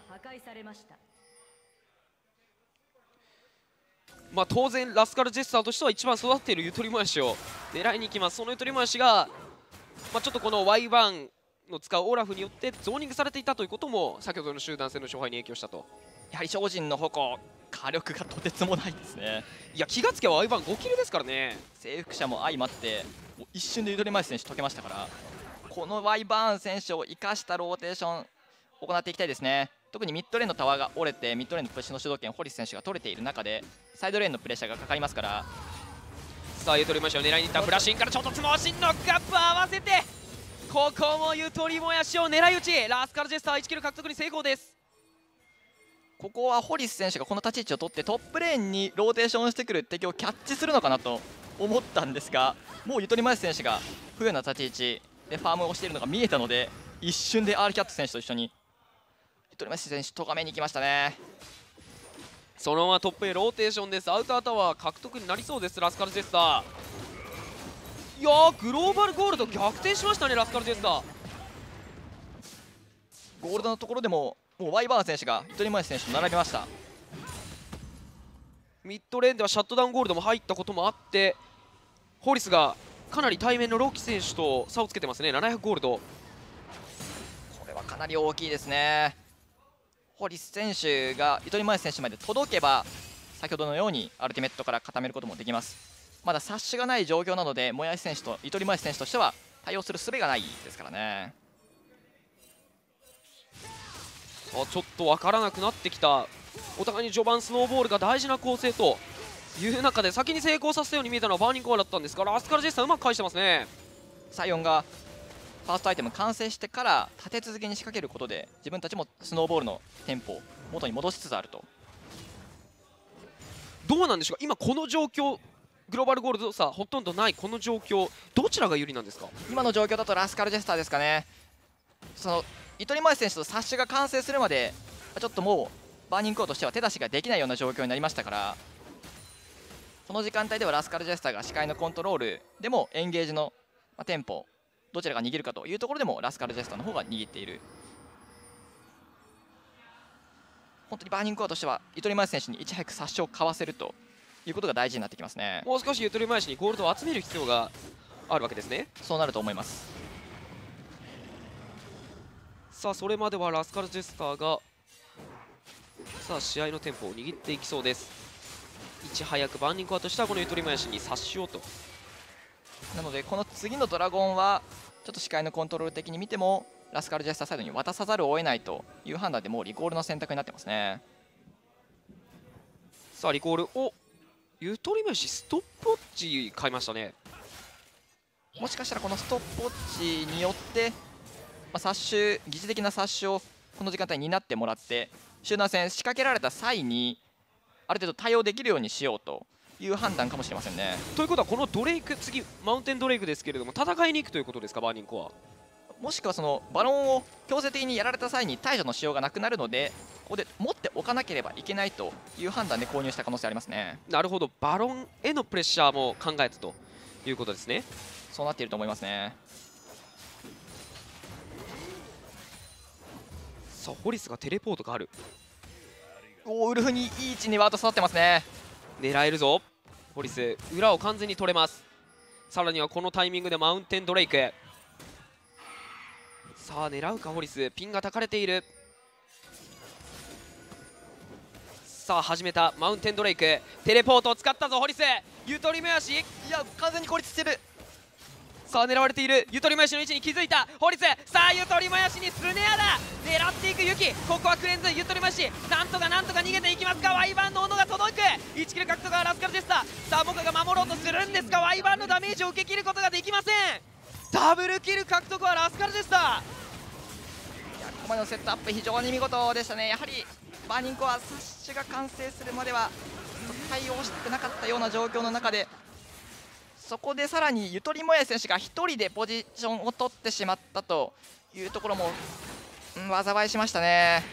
当然ラスカルジェスターとしては一番育っているゆとりもやしを狙いに行きます。そのゆとりもやしが、ちょっとこの Y1 の使うオラフによってゾーニングされていたということも先ほどの集団戦の勝敗に影響したと。 やはり精進の矛、火力がとてつもないですね。 いや、気がつけば Y1 5キルですからね。 征服者も相まってもう一瞬でゆとりまえ選手解けましたから、このワイバーン選手を生かしたローテーションを行っていきたいですね。特にミッドレーンのタワーが折れてミッドレーンのプレッシャーの主導権ホリス選手が取れている中でサイドレーンのプレッシャーがかかりますから、 さあゆとりもやしを狙いにいったフラッシュインから衝突猛進ノックアップ合わせて、ここもゆとりもやしを狙い撃ち、ラスカルジェスター1キル獲得に成功です。 ここはホリス選手がこの立ち位置を取ってトップレーンにローテーションしてくる敵をキャッチするのかなと思ったんですが、もうゆとりもやし選手が不要な立ち位置でファームをしているのが見えたので、一瞬で R キャット選手と一緒にゆとりもやし選手とがめに行きましたね。 そのままトップへローテーションです。アウタータワー獲得になりそうです。ラスカルジェスター、いやーグローバルゴールド逆転しましたね。ラスカルジェスターゴールドのところでももうワイバーン選手がゆとりもやし選手と並びました。 ミッドレーンではシャットダウンゴールドも入ったこともあって、ホリスがかなり対面のロキ選手と差をつけてますね。700ゴールド、 これはかなり大きいですね。ホリス選手がゆとりもやし選手まで届けば先ほどのようにアルティメットから固めることもできます。まだサッシュがない状況なので、もやし選手とゆとりもやし選手としては対応する術がないですからね。 ちょっと分からなくなってきた。お互いに序盤スノーボールが大事な構成という中で、先に成功させたように見えたのはバーニングコアだったんですが、ラスカルジェスターうまく返してますね。 サイオンがファーストアイテム完成してから立て続けに仕掛けることで自分たちもスノーボールのテンポを元に戻しつつあると。 どうなんでしょうか、今この状況、グローバルゴールド差ほとんどないこの状況、どちらが有利なんですか？ 今の状況だとラスカルジェスターですかね。そのゆとりもやし選手とサッシュが完成するまでちょっともうバーニングコアとしては手出しができないような状況になりましたから、この時間帯ではラスカルジェスターが視界のコントロールでもエンゲージのテンポどちらが握るかというところでもラスカルジェスターの方が握っている。本当にバーニングコアとしてはゆとりもやし選手にいち早くサッシュをかわせるということが大事になってきますね。 もう少しゆとりもやしにゴールドを集める必要があるわけですね。 そうなると思います。 さあそれまではラスカルジェスターがさあ試合のテンポを握っていきそうです。いち早くバーニングコアとしてはこのゆとりもやしに察しようと。 なのでこの次のドラゴンはちょっと視界のコントロール的に見てもラスカルジェスターサイドに渡さざるを得ないという判断でもうリコールの選択になってますね。 さあリコール、おゆとりもやしストップウォッチ買いましたね。 もしかしたらこのストップウォッチによってサッシュ疑似的なサッシュをこの時間帯に担ってもらって集団戦仕掛けられた際にある程度対応できるようにしようという判断かもしれませんね。 ということはこのドレイク、次マウンテンドレイクですけれども戦いに行くということですか、バーニングコア。 もしくはそのバロンを強制的にやられた際に対処のしようがなくなるのでここで持っておかなければいけないという判断で購入した可能性ありますね。 なるほど、バロンへのプレッシャーも考えたということですね。 そうなっていると思いますね。 さあホリスがテレポートがある。 おウルフにいい位置にワード刺さってますね。 狙えるぞホリス、裏を完全に取れます。さらにはこのタイミングでマウンテンドレイク、さあ狙うかホリス、ピンがたかれている。さあ始めたマウンテンドレイク、テレポートを使ったぞホリス、ゆとりもやし、 いや完全に孤立してる。 さあ狙われているゆとりもやしの位置に気づいたホリス、さあゆとりもやしにスネアだ、狙っていくユキ、ここはクレンズ、ゆとりもやしなんとか逃げていきますが、ワイバーンの斧が届く、1キル獲得はラスカルでした。さあ僕が守ろうとするんですがワイバーンのダメージを受け切ることができません。ダブルキル獲得はラスカルでした。 いやここまでのセットアップ非常に見事でしたね。やはりバーニングコアサッシュが完成するまでは対応してなかったような状況の中で、そこでさらにゆとりもや選手が1人でポジションを取ってしまったというところも、災いしましたね。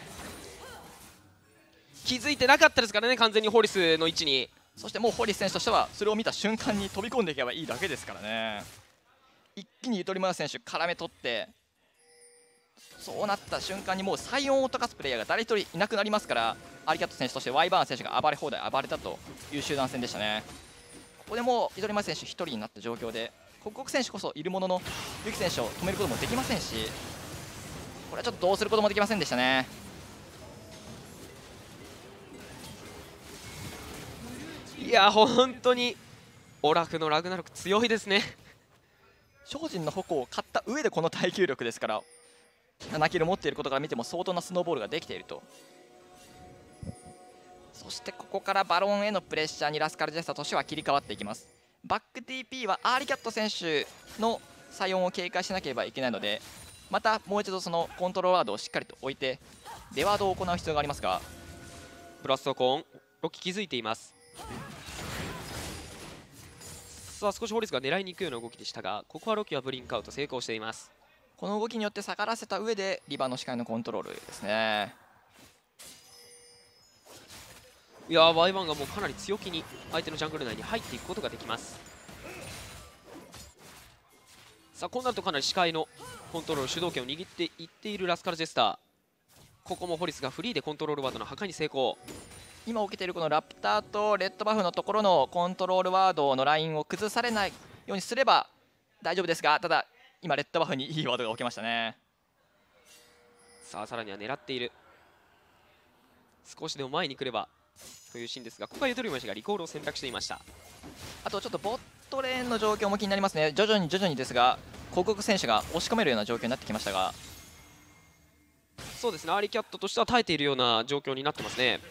気づいてなかったですからね、完全にホリスの位置に。 そしてもうホリス選手としてはそれを見た瞬間に飛び込んでいけばいいだけですからね。一気にゆとりもや選手絡め取って、そうなった瞬間にもう最音を溶かすプレイヤーが誰一人いなくなりますから、アリキャット選手としてワイバーン選手が暴れ放題暴れたという集団戦でしたね。ここでもうゆとりもや選手1人になった状況で刻々選手こそいるもののユキ選手を止めることもできませんし、これはちょっとどうすることもできませんでしたね。 いや本当にオラフのラグナロク強いですね。 精進の矛を買った上でこの耐久力ですから、7キル持っていることから見ても相当なスノーボールができていると。そしてここからバロンへのプレッシャーにラスカルジェスタとしては切り替わっていきます。 バック TP はアーリキャット選手のサイオンを警戒しなければいけないので、またもう一度そのコントロールワードをしっかりと置いてデワードを行う必要がありますが、 ブラストコーンロキ気づいています。さあ少しホリスが狙いに行くような動きでしたが、ここはロキはブリンクアウト成功しています。 この動きによって下がらせた上でリバの視界のコントロールですね。 いやー、ワイバンがもうかなり強気に相手のジャングル内に入っていくことができます。さあこうなるとかなり視界のコントロール主導権を握っていっているラスカルジェスター。ここもホリスがフリーでコントロールワードの破壊に成功。 今起きているこのラプターとレッドバフのところのコントロールワードのラインを崩されないようにすれば大丈夫ですが、ただ今レッドバフにいいワードが起きましたね。 さあさらには狙っている。少しでも前に来ればというシーンですが、ここはゆとりもしがリコールを選択していました。 あとちょっとボットレーンの状況も気になりますね。徐々にですが広告選手が押し込めるような状況になってきましたが、 そうですね、アーリーキャットとしては耐えているような状況になってますね。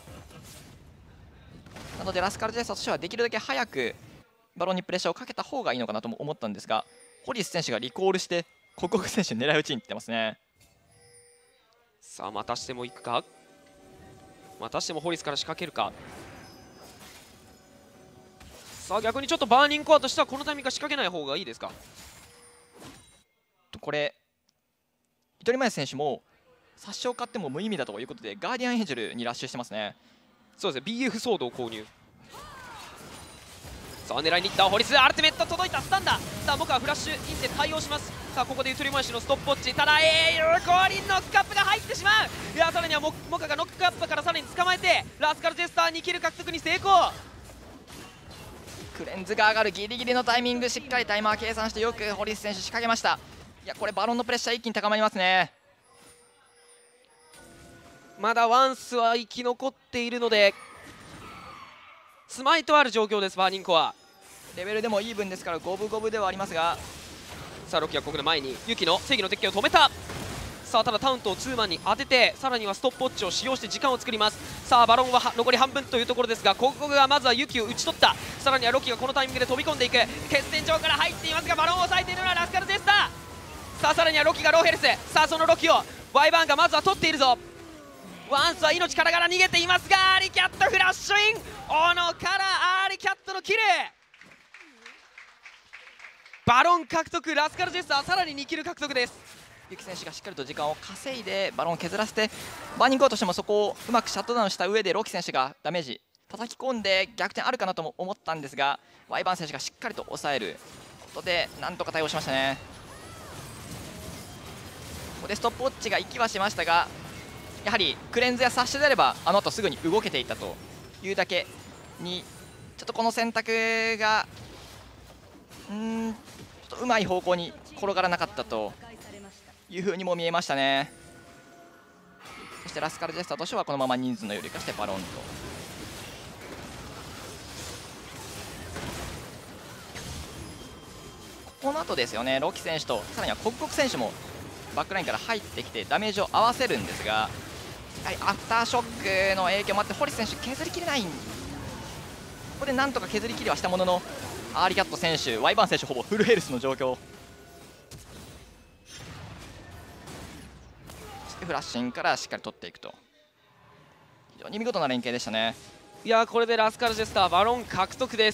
なのでラスカルジェスターとしてはできるだけ早くバロンにプレッシャーをかけた方がいいのかなとも思ったんですが、ホリス選手がリコールして広告選手狙い撃ちにいってますね。 さあまたしても行くか、またしてもホリスから仕掛けるか。さあ逆にちょっとバーニングコアとしてはこのタイミングは仕掛けない方がいいですか。 これ糸マヤ選手も殺傷を買っても無意味だということでガーディアンエンジェルにラッシュしてますね。 そうですね、 BF ソードを購入。さあ狙いにいったホリス、アルティメット届いた、スタンダー。さあ僕はフラッシュインで対応します。さあここでゆとりもやしのストップウォッチ、ただ降臨ノックアップが入ってしまう。いやさらにはモカがノックアップからさらに捕まえてラスカルジェスター2キル獲得に成功。 クレンズが上がるギリギリのタイミング、しっかりタイマー計算してよくホリス選手仕掛けました。いやこれバロンのプレッシャー一気に高まりますね。 まだワンスは生き残っているのでスマイトある状況です。バーニングコアレベルでもイーブンですから五分五分ではありますが、 さあロキはここで前にユキの正義の鉄拳を止めた。さあただタウントをツーマンに当ててさらにはストップウォッチを使用して時間を作ります。さあバロンは残り半分というところですが、ここがまずはユキを打ち取った。さらにはロキがこのタイミングで飛び込んでいく。決戦場から入っていますがバロンを抑えているのはラスカルジェスター。さあさらにはロキがローヘルス。さあそのロキをワイバーンがまずは取っているぞ。ワンスは命からがら逃げていますが、アーリキャットフラッシュイン、オノからアーリキャットのキル。バロン獲得、ラスカルジェスターさらに2キル獲得です。 ユキ選手がしっかりと時間を稼いでバロンを削らせて、バーニングコアとしてもそこをうまくシャットダウンした上でロキ選手がダメージ叩き込んで逆転あるかなとも思ったんですが、ワイバーン選手がしっかりと抑えることでなんとか対応しましたね。ここでストップウォッチが行きはしましたが、やはりクレンズやサッシュであればあの後すぐに動けていたというだけに、ちょっとこの選択がちょっとうまい方向に転がらなかったという風にも見えましたね。そしてラスカルジェスターとしてはこのまま人数のよりかしてバロンと。この後ですよね、ロキ選手とさらにはコッコク選手もバックラインから入ってきてダメージを合わせるんですが、やはりアフターショックの影響もあってホリス選手削りきれない。ここでなんとか削りきりはしたものの、アーリキャット選手、ワイバーン選手ほぼフルヘルスの状況。そしてフラッシュインからしっかり取っていくと、非常に見事な連携でしたね。 いやこれでラスカルジェスターバロン獲得です。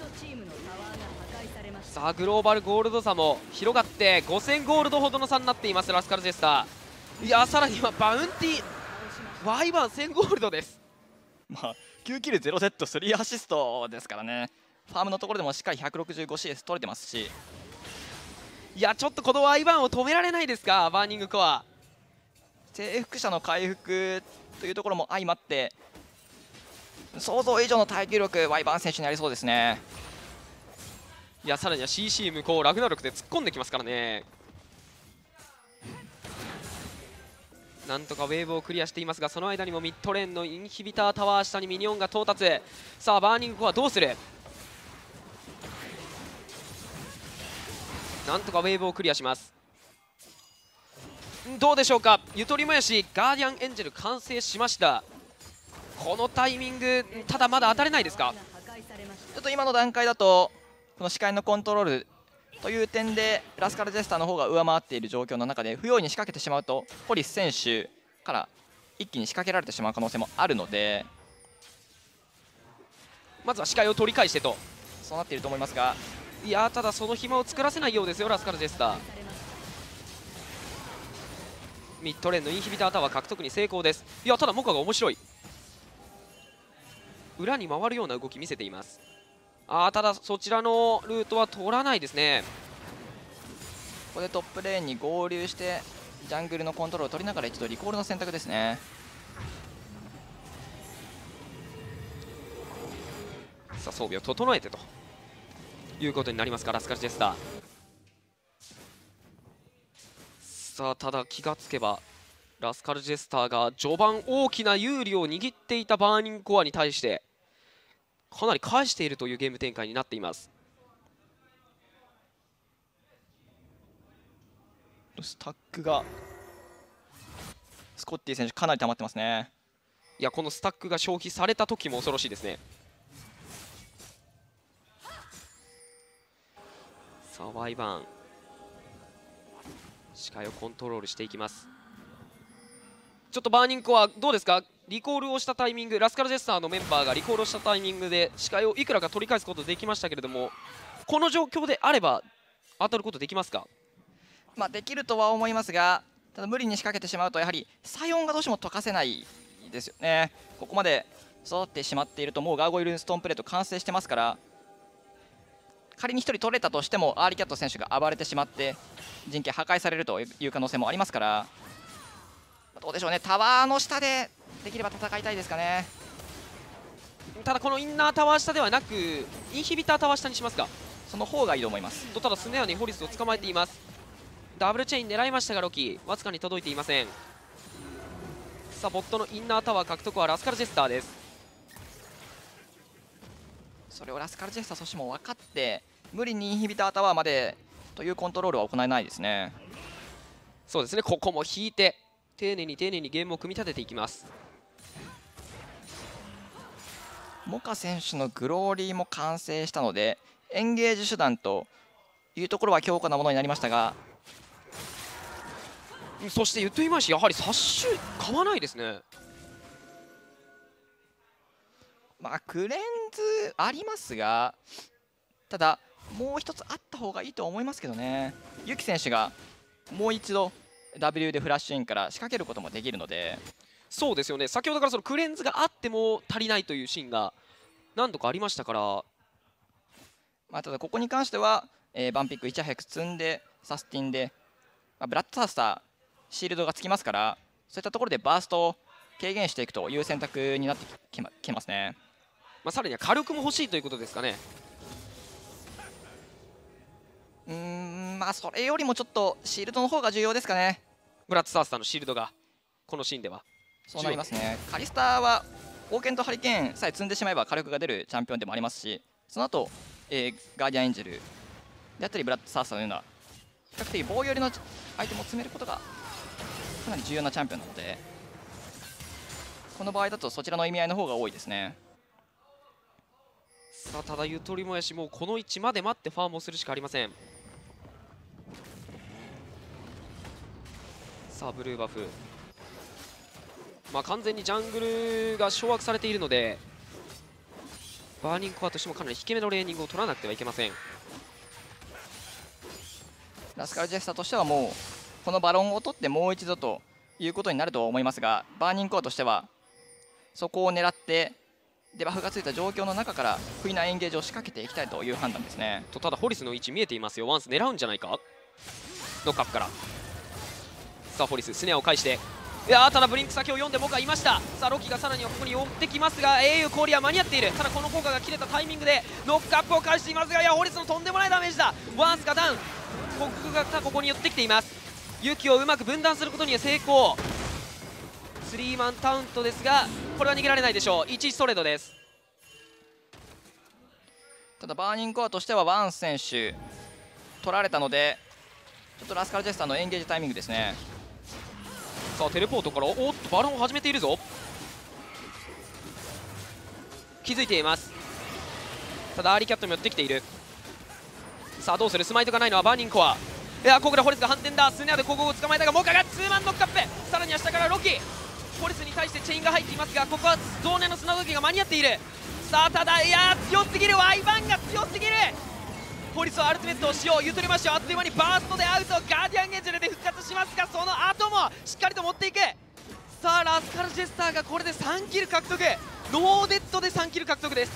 さあグローバルゴールド差も広がって5000ゴールドほどの差になっていますラスカルジェスター。いやさらにはバウンティワイバーン1000ゴールドです。 まあ9キル0セット3アシストですからね。ファームのところでもしっかり 165CS 取れてますし、 いやちょっとこのワイバーンを止められないですか。バーニングコア征服者の回復というところも相まって想像以上の耐久力ワイバーン選手にありそうですね。 いやさらには CC 向こうラグナロクで突っ込んできますからね。なんとかウェーブをクリアしていますが、その間にもミッドレーンのインヒビタータワー下にミニオンが到達。さあバーニングコアどうする。なんとかウェーブをクリアします。どうでしょうか。ゆとりもやしガーディアンエンジェル完成しました。このタイミングただまだ当たれないですか。 ちょっと今の段階だとこの視界のコントロールという点でラスカルジェスターの方が上回っている状況の中で不用意に仕掛けてしまうとホリス選手から一気に仕掛けられてしまう可能性もあるので、 まずは視界を取り返してと。 そうなっていると思いますが、 いやー、ただその暇を作らせないようですよラスカルジェスター。ミッドレーンのインヒビタータワー獲得に成功です。いや、ただモカが面白い、裏に回るような動き見せています。ただそちらのルートは通らないですね。 ここでトップレーンに合流してジャングルのコントロールを取りながら一度リコールの選択ですね。 さあ装備を整えてということになりますか、ラスカルジェスター。さあただ気がつけばラスカルジェスターが序盤大きな有利を握っていたバーニングコアに対してかなり返しているというゲーム展開になっています。 スタックがスコッティ選手かなり溜まってますね。 いや、このスタックが消費された時も恐ろしいですね。さあワイバーン視界をコントロールしていきます。ちょっとバーニングコアどうですか、リコールをしたタイミング、ラスカルジェスターのメンバーがリコールをしたタイミングで視界をいくらか取り返すことできましたけれども、この状況であれば当たることできますか？ できるとは思いますが、ただ無理に仕掛けてしまうとやはりサイオンがどうしても解かせないですよね。ここまで育ってしまっているともうガーゴイルストーンプレート完成してますから、仮に1人取れたとしてもアーリーキャット選手が暴れてしまって陣形破壊されるという可能性もありますから、どうでしょうね、タワーの下でできれば戦いたいですかね。 ただこのインナータワー下ではなくインヒビタータワー下にしますか。 その方がいいと思います。 ただスネアにホリスを捕まえています。ダブルチェイン狙いましたがロキわずかに届いていません。さあボットのインナータワー獲得はラスカルジェスターです。 それをラスカルジェスターそしても分かって無理にインヒビタータワーまでというコントロールは行えないですね。 そうですね、ここも引いて丁寧に丁寧にゲームを組み立てていきます。 モカ選手のグローリーも完成したのでエンゲージ手段というところは強固なものになりましたが、 そして言ってみましやはりサッシュ買わないですね。 クレンズありますが、ただもう一つあった方がいいと思いますけどね。ユキ選手がもう一度 W でフラッシュインから仕掛けることもできるので。 そうですよね、先ほどからそのクレンズがあっても足りないというシーンが何度かありましたから、 ただここに関しては、バンピック1早く積んでサスティンで、ブラッドサースターシールドがつきますから、そういったところでバーストを軽減していくという選択になってきますね。 さらには火力も欲しいということですかね。 それよりもちょっとシールドの方が重要ですかね。 ブラッドサースターのシールドがこのシーンではそうなりますね。カリスタは王権とハリケーンさえ積んでしまえば火力が出るチャンピオンでもありますし、その後、ガーディアンエンジェルであったりブラッドサースターのような比較的防御寄りのアイテムを詰めることがかなり重要なチャンピオンなので、この場合だとそちらの意味合いの方が多いですね。 さあただゆとりもやしもうこの位置まで待ってファームをするしかありません。さあブルーバフ、完全にジャングルが掌握されているのでバーニングコアとしてもかなり低めのレーニングを取らなくてはいけません。 ラスカルジェスターとしてはもうこのバロンを取ってもう一度ということになると思いますが、バーニングコアとしてはそこを狙ってデバフがついた状況の中から不意なエンゲージを仕掛けていきたいという判断ですね。 ただホリスの位置見えていますよ。ワンス狙うんじゃないか、ノックアップから。さあホリススネアを返して、ただブリンク先を読んでモカいました。さあロキがさらにはここに寄ってきますが英雄氷は間に合っている。ただこの効果が切れたタイミングでノックアップを返していますが、ホリスのとんでもないダメージだ。ワンスがダウン、コックがここに寄ってきています。勇気をうまく分断することには成功。スリーマンタウントですがこれは逃げられないでしょう。1ストレートです。 ただバーニングコアとしてはワン選手取られたのでちょっとラスカルジェスターのエンゲージタイミングですね。 さあテレポートからおっとバロンを始めているぞ。気づいています。 ただアーリーキャットも寄ってきている。さあどうする、スマイトがないのはバーニングコア。いやここでホリスが反転だ。スネアでここを捕まえたがモカがツーマンノックアップ、さらには下からロキ。ホリスに対してチェインが入っていますが、ここはゾーネの砂時計が間に合っている。さあただいや強すぎる、ワイバンが強すぎる。ホリスはアルティメットを使用、ゆとりましょう。あっという間にバーストでアウト。ガーディアンエンジェルで復活しますが、その後もしっかりと持っていく。さあラスカルジェスターがこれで3キル獲得、ノーデッドで3キル獲得です。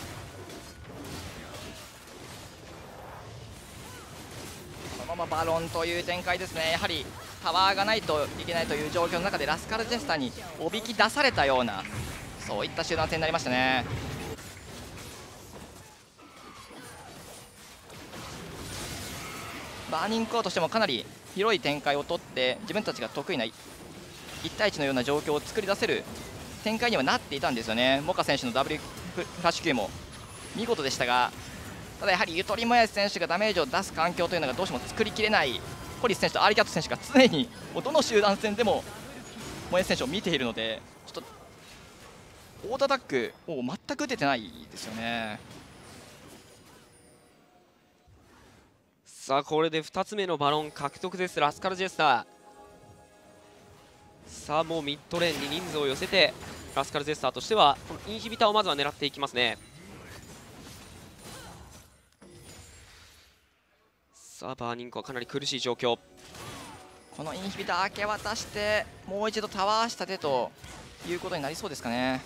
このままバロンという展開ですね。やはりタワーがないといけないという状況の中でラスカルジェスターにおびき出されたような、そういった集団戦になりましたね。バーニングコアとしてもかなり広い展開を取って自分たちが得意な1対1のような状況を作り出せる展開にはなっていたんですよね。モカ選手の W フラッシュ Q も見事でしたが、ただやはりゆとりもやし選手がダメージを出す環境というのがどうしても作りきれないホリス選手とアーリキャット選手が常にどの集団戦でももやし選手を見ているので、ちょっとオートアタックを全く打ててないですよね。 さあこれで2つ目のバロン獲得です、ラスカルジェスター。さあもうミッドレーンに人数を寄せてラスカルジェスターとしてはこのインヒビターをまずは狙っていきますね。さあバーニングはかなり苦しい状況。 このインヒビター明け渡してもう一度タワー下でということになりそうですかね。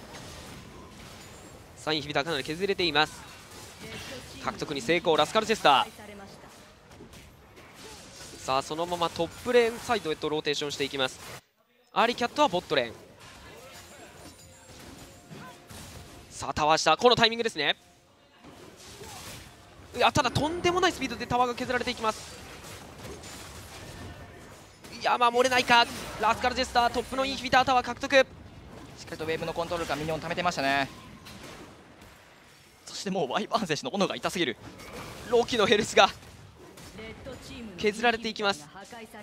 さあインヒビターかなり削れています。獲得に成功、ラスカルジェスター。さあそのままトップレーンサイドへとローテーションしていきます。アーリーキャットはボットレーン。さあタワー下、このタイミングですね。いやただとんでもないスピードでタワーが削られていきます。いや守れないか。ラスカルジェスタートップのインヒビタータワー獲得。 しっかりとウェーブのコントロールからミニオン貯めてましたね。そしてもうワイバーン選手の斧が痛すぎる。 ロキのヘルスが削られていきます。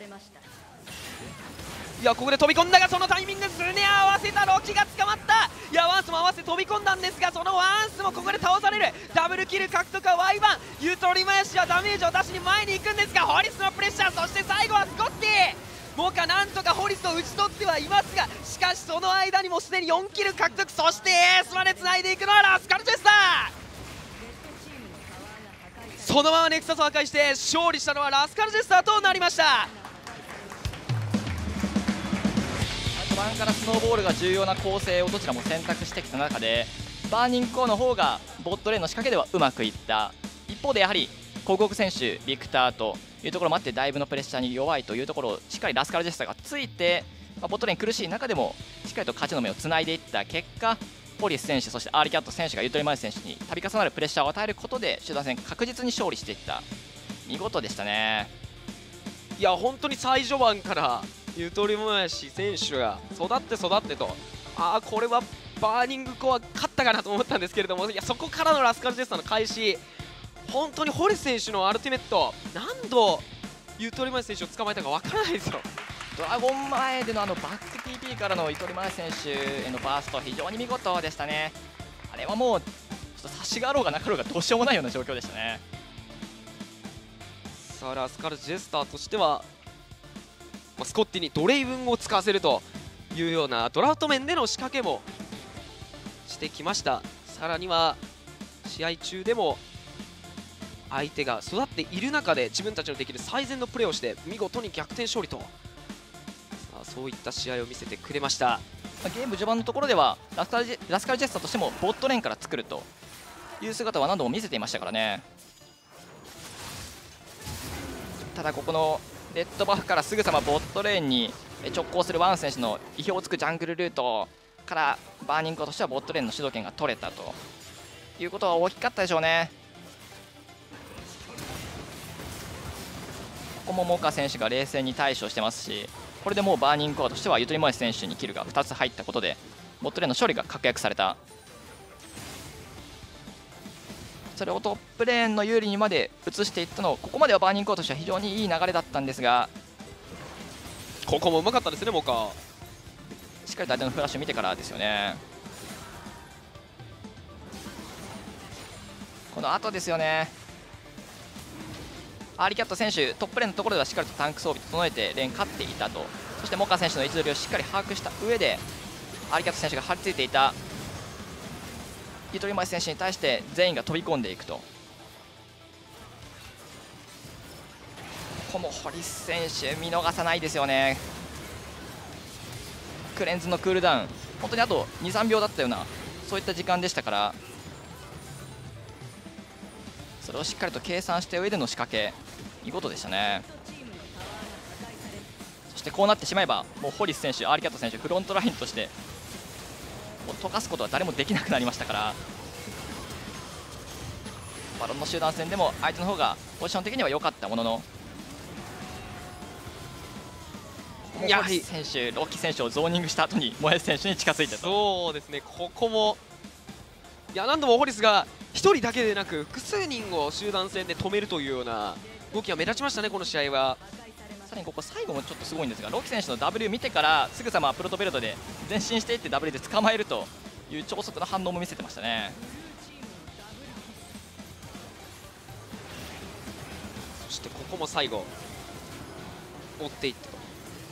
いやここで飛び込んだがそのタイミングスネア合わせたロキが捕まった。いやワンスも合わせ飛び込んだんですが、そのワンスもここで倒される。ダブルキル獲得はワイバン。ゆとりまやしはダメージを出しに前に行くんですが、ホリスのプレッシャー、そして最後はスコッティモカなんとかホリスを打ち取ってはいますが、しかしその間にもすでに4キル獲得。そしてエースまでつないでいくのはラスカルジェスター。そのままネクサスを破壊して勝利したのはラスカルジェスターとなりました。 序盤からスノーボールが重要な構成をどちらも選択してきた中で、バーニングコアの方がボットレーンの仕掛けではうまくいった。一方でやはり広告選手ビクターというところもあってだいぶのプレッシャーに弱いというところをしっかりラスカルジェスターがついて、ボットレーン苦しい中でもしっかりと勝ちの目をつないでいった結果、ホリス選手そしてアーリキャット選手がゆとりまや選手に度重なるプレッシャーを与えることで集団戦確実に勝利していった。見事でしたね。 いや本当に最序盤からゆとりもやし選手が育ってと、これはバーニングコア勝ったかなと思ったんですけれども、いやそこからのラスカルジェスターの開始、本当にホリス選手のアルティメット何度ゆとりもやし選手を捕まえたかわからないですよ。 ドラゴン前でのバック TP からのゆとりまや選手へのバースト、非常に見事でしたね。あれはもうちょっと差しがあろうがなかろうがどうしようもないような状況でしたね。 さあラスカルジェスターとしては、スコッティにドレイブンを使わせるというようなドラフト面での仕掛けもしてきました。さらには試合中でも相手が育っている中で自分たちのできる最善のプレーをして見事に逆転勝利と、そういった試合を見せてくれました。 ゲーム序盤のところではラスカルジェスターとしてもボットレーンから作るという姿は何度も見せていましたからね。ただここのレッドバフからすぐさまボットレーンに直行するワン選手の意表をつくジャングルルートからバーニングコアとしてはボットレーンの主導権が取れたということは大きかったでしょうね。ここもモカ選手が冷静に対処してますし、これでもうバーニングコアとしてはゆとりもやし選手にキルが2つ入ったことでボットレーンの処理が確約された。それをトップレーンの有利にまで移していったのを、ここまではバーニングコアとしては非常にいい流れだったんですが、 ここもうまかったですね。モカしっかりと相手のフラッシュ見てからですよね。 この後ですよね。アーリキャット選手トップレーンのところではしっかりとタンク装備整えてレーン勝っていたと。そしてモカ選手の位置取りをしっかり把握した上でアーリキャット選手が張り付いていたゆとりま選手に対して全員が飛び込んでいくと。ここも堀選手見逃さないですよね。クレンズのクールダウン本当にあと 2,3 秒だったようなそういった時間でしたから、それをしっかりと計算して上での仕掛け見事でしたね。そしてこうなってしまえばもうホリス選手アーリキャット選手フロントラインとしてもう溶かすことは誰もできなくなりましたから、バロンの集団戦でも相手の方がポジション的には良かったものの、やはり選手ロッキー選手をゾーニングした後にモエス選手に近づいてと。 そうですね、ここもいや何度もホリスが1人だけでなく複数人を集団戦で止めるというような動きが目立ちましたね、この試合は。 さらにここ最後もちょっとすごいんですが、ロッキー選手の W 見てからすぐさまプロトベルトで前進していって W で捕まえるという超速の反応も見せてましたね。 そしてここも最後追っていってと。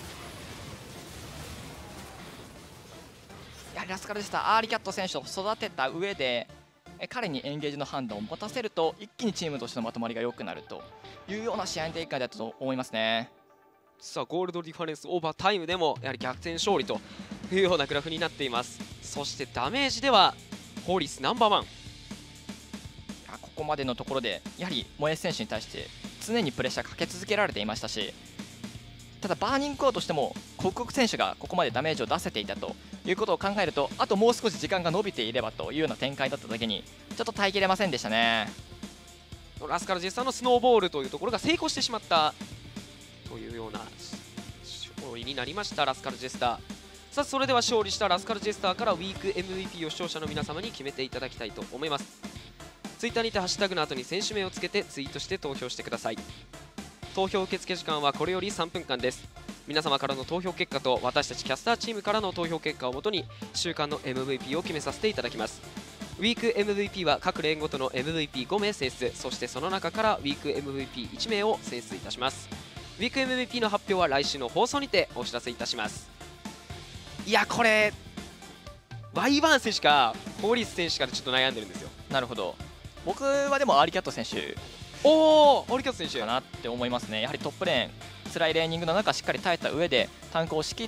やはりラスカルでしたアーリキャット選手を育てた上で彼にエンゲージの判断を持たせると一気にチームとしてのまとまりが良くなるというような試合展開だったと思いますね。 さあゴールドディファレンスオーバータイムでもやはり逆転勝利というようなグラフになっています。そしてダメージではホーリスナンバーワン。 ここまでのところでやはりモエス選手に対して常にプレッシャーかけ続けられていましたし、ただバーニングコアとしても刻々選手がここまでダメージを出せていたということを考えると、あともう少し時間が伸びていればというような展開だっただけにちょっと耐えきれませんでしたね。 ラスカルジェスターのスノーボールというところが成功してしまったというような勝利になりましたラスカルジェスター。さあそれでは勝利したラスカルジェスターからウィーク MVP を視聴者の皆様に決めていただきたいと思います。ツイッターにてハッシュタグの後に選手名をつけてツイートして投票してください。投票受付時間はこれより3分間です。皆様からの投票結果と私たちキャスターチームからの投票結果をもとに週間の MVP を決めさせていただきます。ウィーク MVP は各レーンごとの MVP5 名選出、そしてその中からウィーク MVP1 名を選出いたします。ウィーク MVP の発表は来週の放送にてお知らせいたします。いやこれワイバーン選手かホーリス選手かでちょっと悩んでるんですよ。 なるほど、僕はでもアーリキャット選手おー、オリキャット選手かなって思いますね。やはりトップレーン辛いレーニングの中しっかり耐えた上でタンクを仕切って、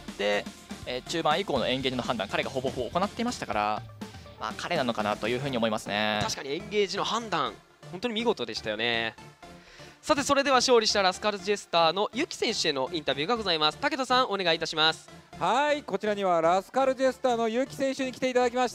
中盤以降のエンゲージの判断彼がほぼほぼ行っていましたから、まあ、彼なのかなというふうに思いますね。 確かにエンゲージの判断本当に見事でしたよね。さてそれでは勝利したラスカルジェスターのユキ選手へのインタビューがございます。武田さんお願いいたします。 はい、こちらにはラスカルジェスターのユキ選手に来ていただきました。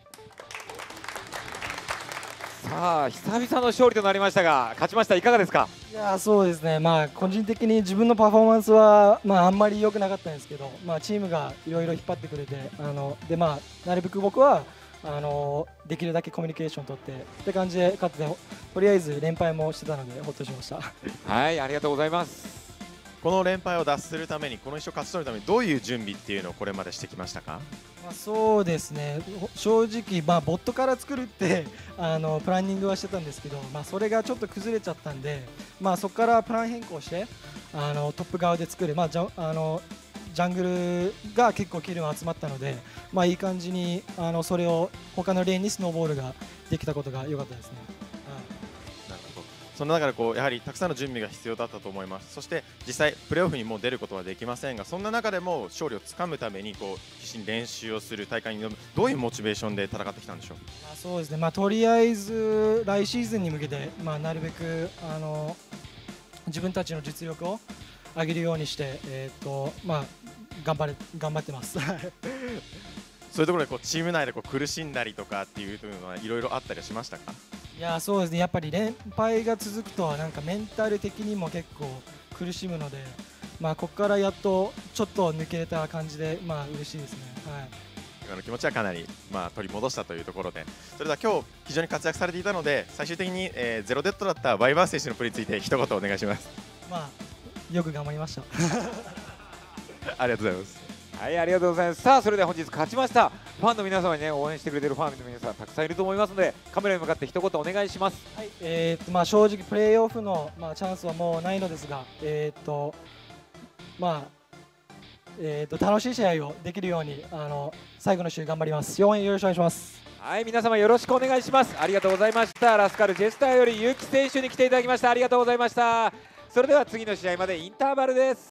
さあ久々の勝利となりましたが、勝ちました、いかがですか？ いやそうですね、まあ、個人的に自分のパフォーマンスは、あんまり良くなかったんですけど、チームがいろいろ引っ張ってくれてで、なるべく僕はできるだけコミュニケーション取って感じで勝って、とりあえず連敗もしてたのでほっとしました。 はい、ありがとうございます。 この連敗を脱するために、この一勝勝ち取るためにどういう準備っていうのをこれまでしてきましたか？ そうですね、正直、ボットから作るってプランニングはしてたんですけど、それがちょっと崩れちゃったんで、そこからプラン変更してトップ側で作る、ジャングルが結構キルが集まったので、いい感じにそれを他のレーンにスノーボールができたことが良かったですね。 なるほど。その中でやはりたくさんの準備が必要だったと思います。そして実際プレーオフにもう出ることはできませんが、そんな中でも勝利をつかむために必死に練習をする、大会に挑む、どういうモチベーションで戦ってきたんでしょう？ そうですね、とりあえず来シーズンに向けて、なるべく自分たちの実力を上げるようにして、頑張ってます。 そういうところでチーム内で苦しんだりとかっていうのはいろいろあったりはしましたか？ いやそうですね、やっぱり連敗が続くとメンタル的にも結構苦しむので、ここからやっとちょっと抜けれた感じで嬉しいですね。 今の気持ちはかなり取り戻したというところで、それでは今日非常に活躍されていたので、最終的にゼロデッドだったワイバー選手のプレーについて一言お願いします。 よく頑張りました。 ありがとうございます。 はい、ありがとうございます。さあそれでは本日勝ちましたファンの皆様にね応援してくれてるファンの皆さんたくさんいると思いますので、カメラに向かって一言お願いします。 はい、まあ正直プレーオフのチャンスはもうないのですが、まあ楽しい試合をできるように最後の週頑張ります。応援よろしくお願いします。 はい、皆様よろしくお願いします。ありがとうございました。ラスカルジェスターより結城選手に来ていただきました。ありがとうございました。それでは次の試合までインターバルです。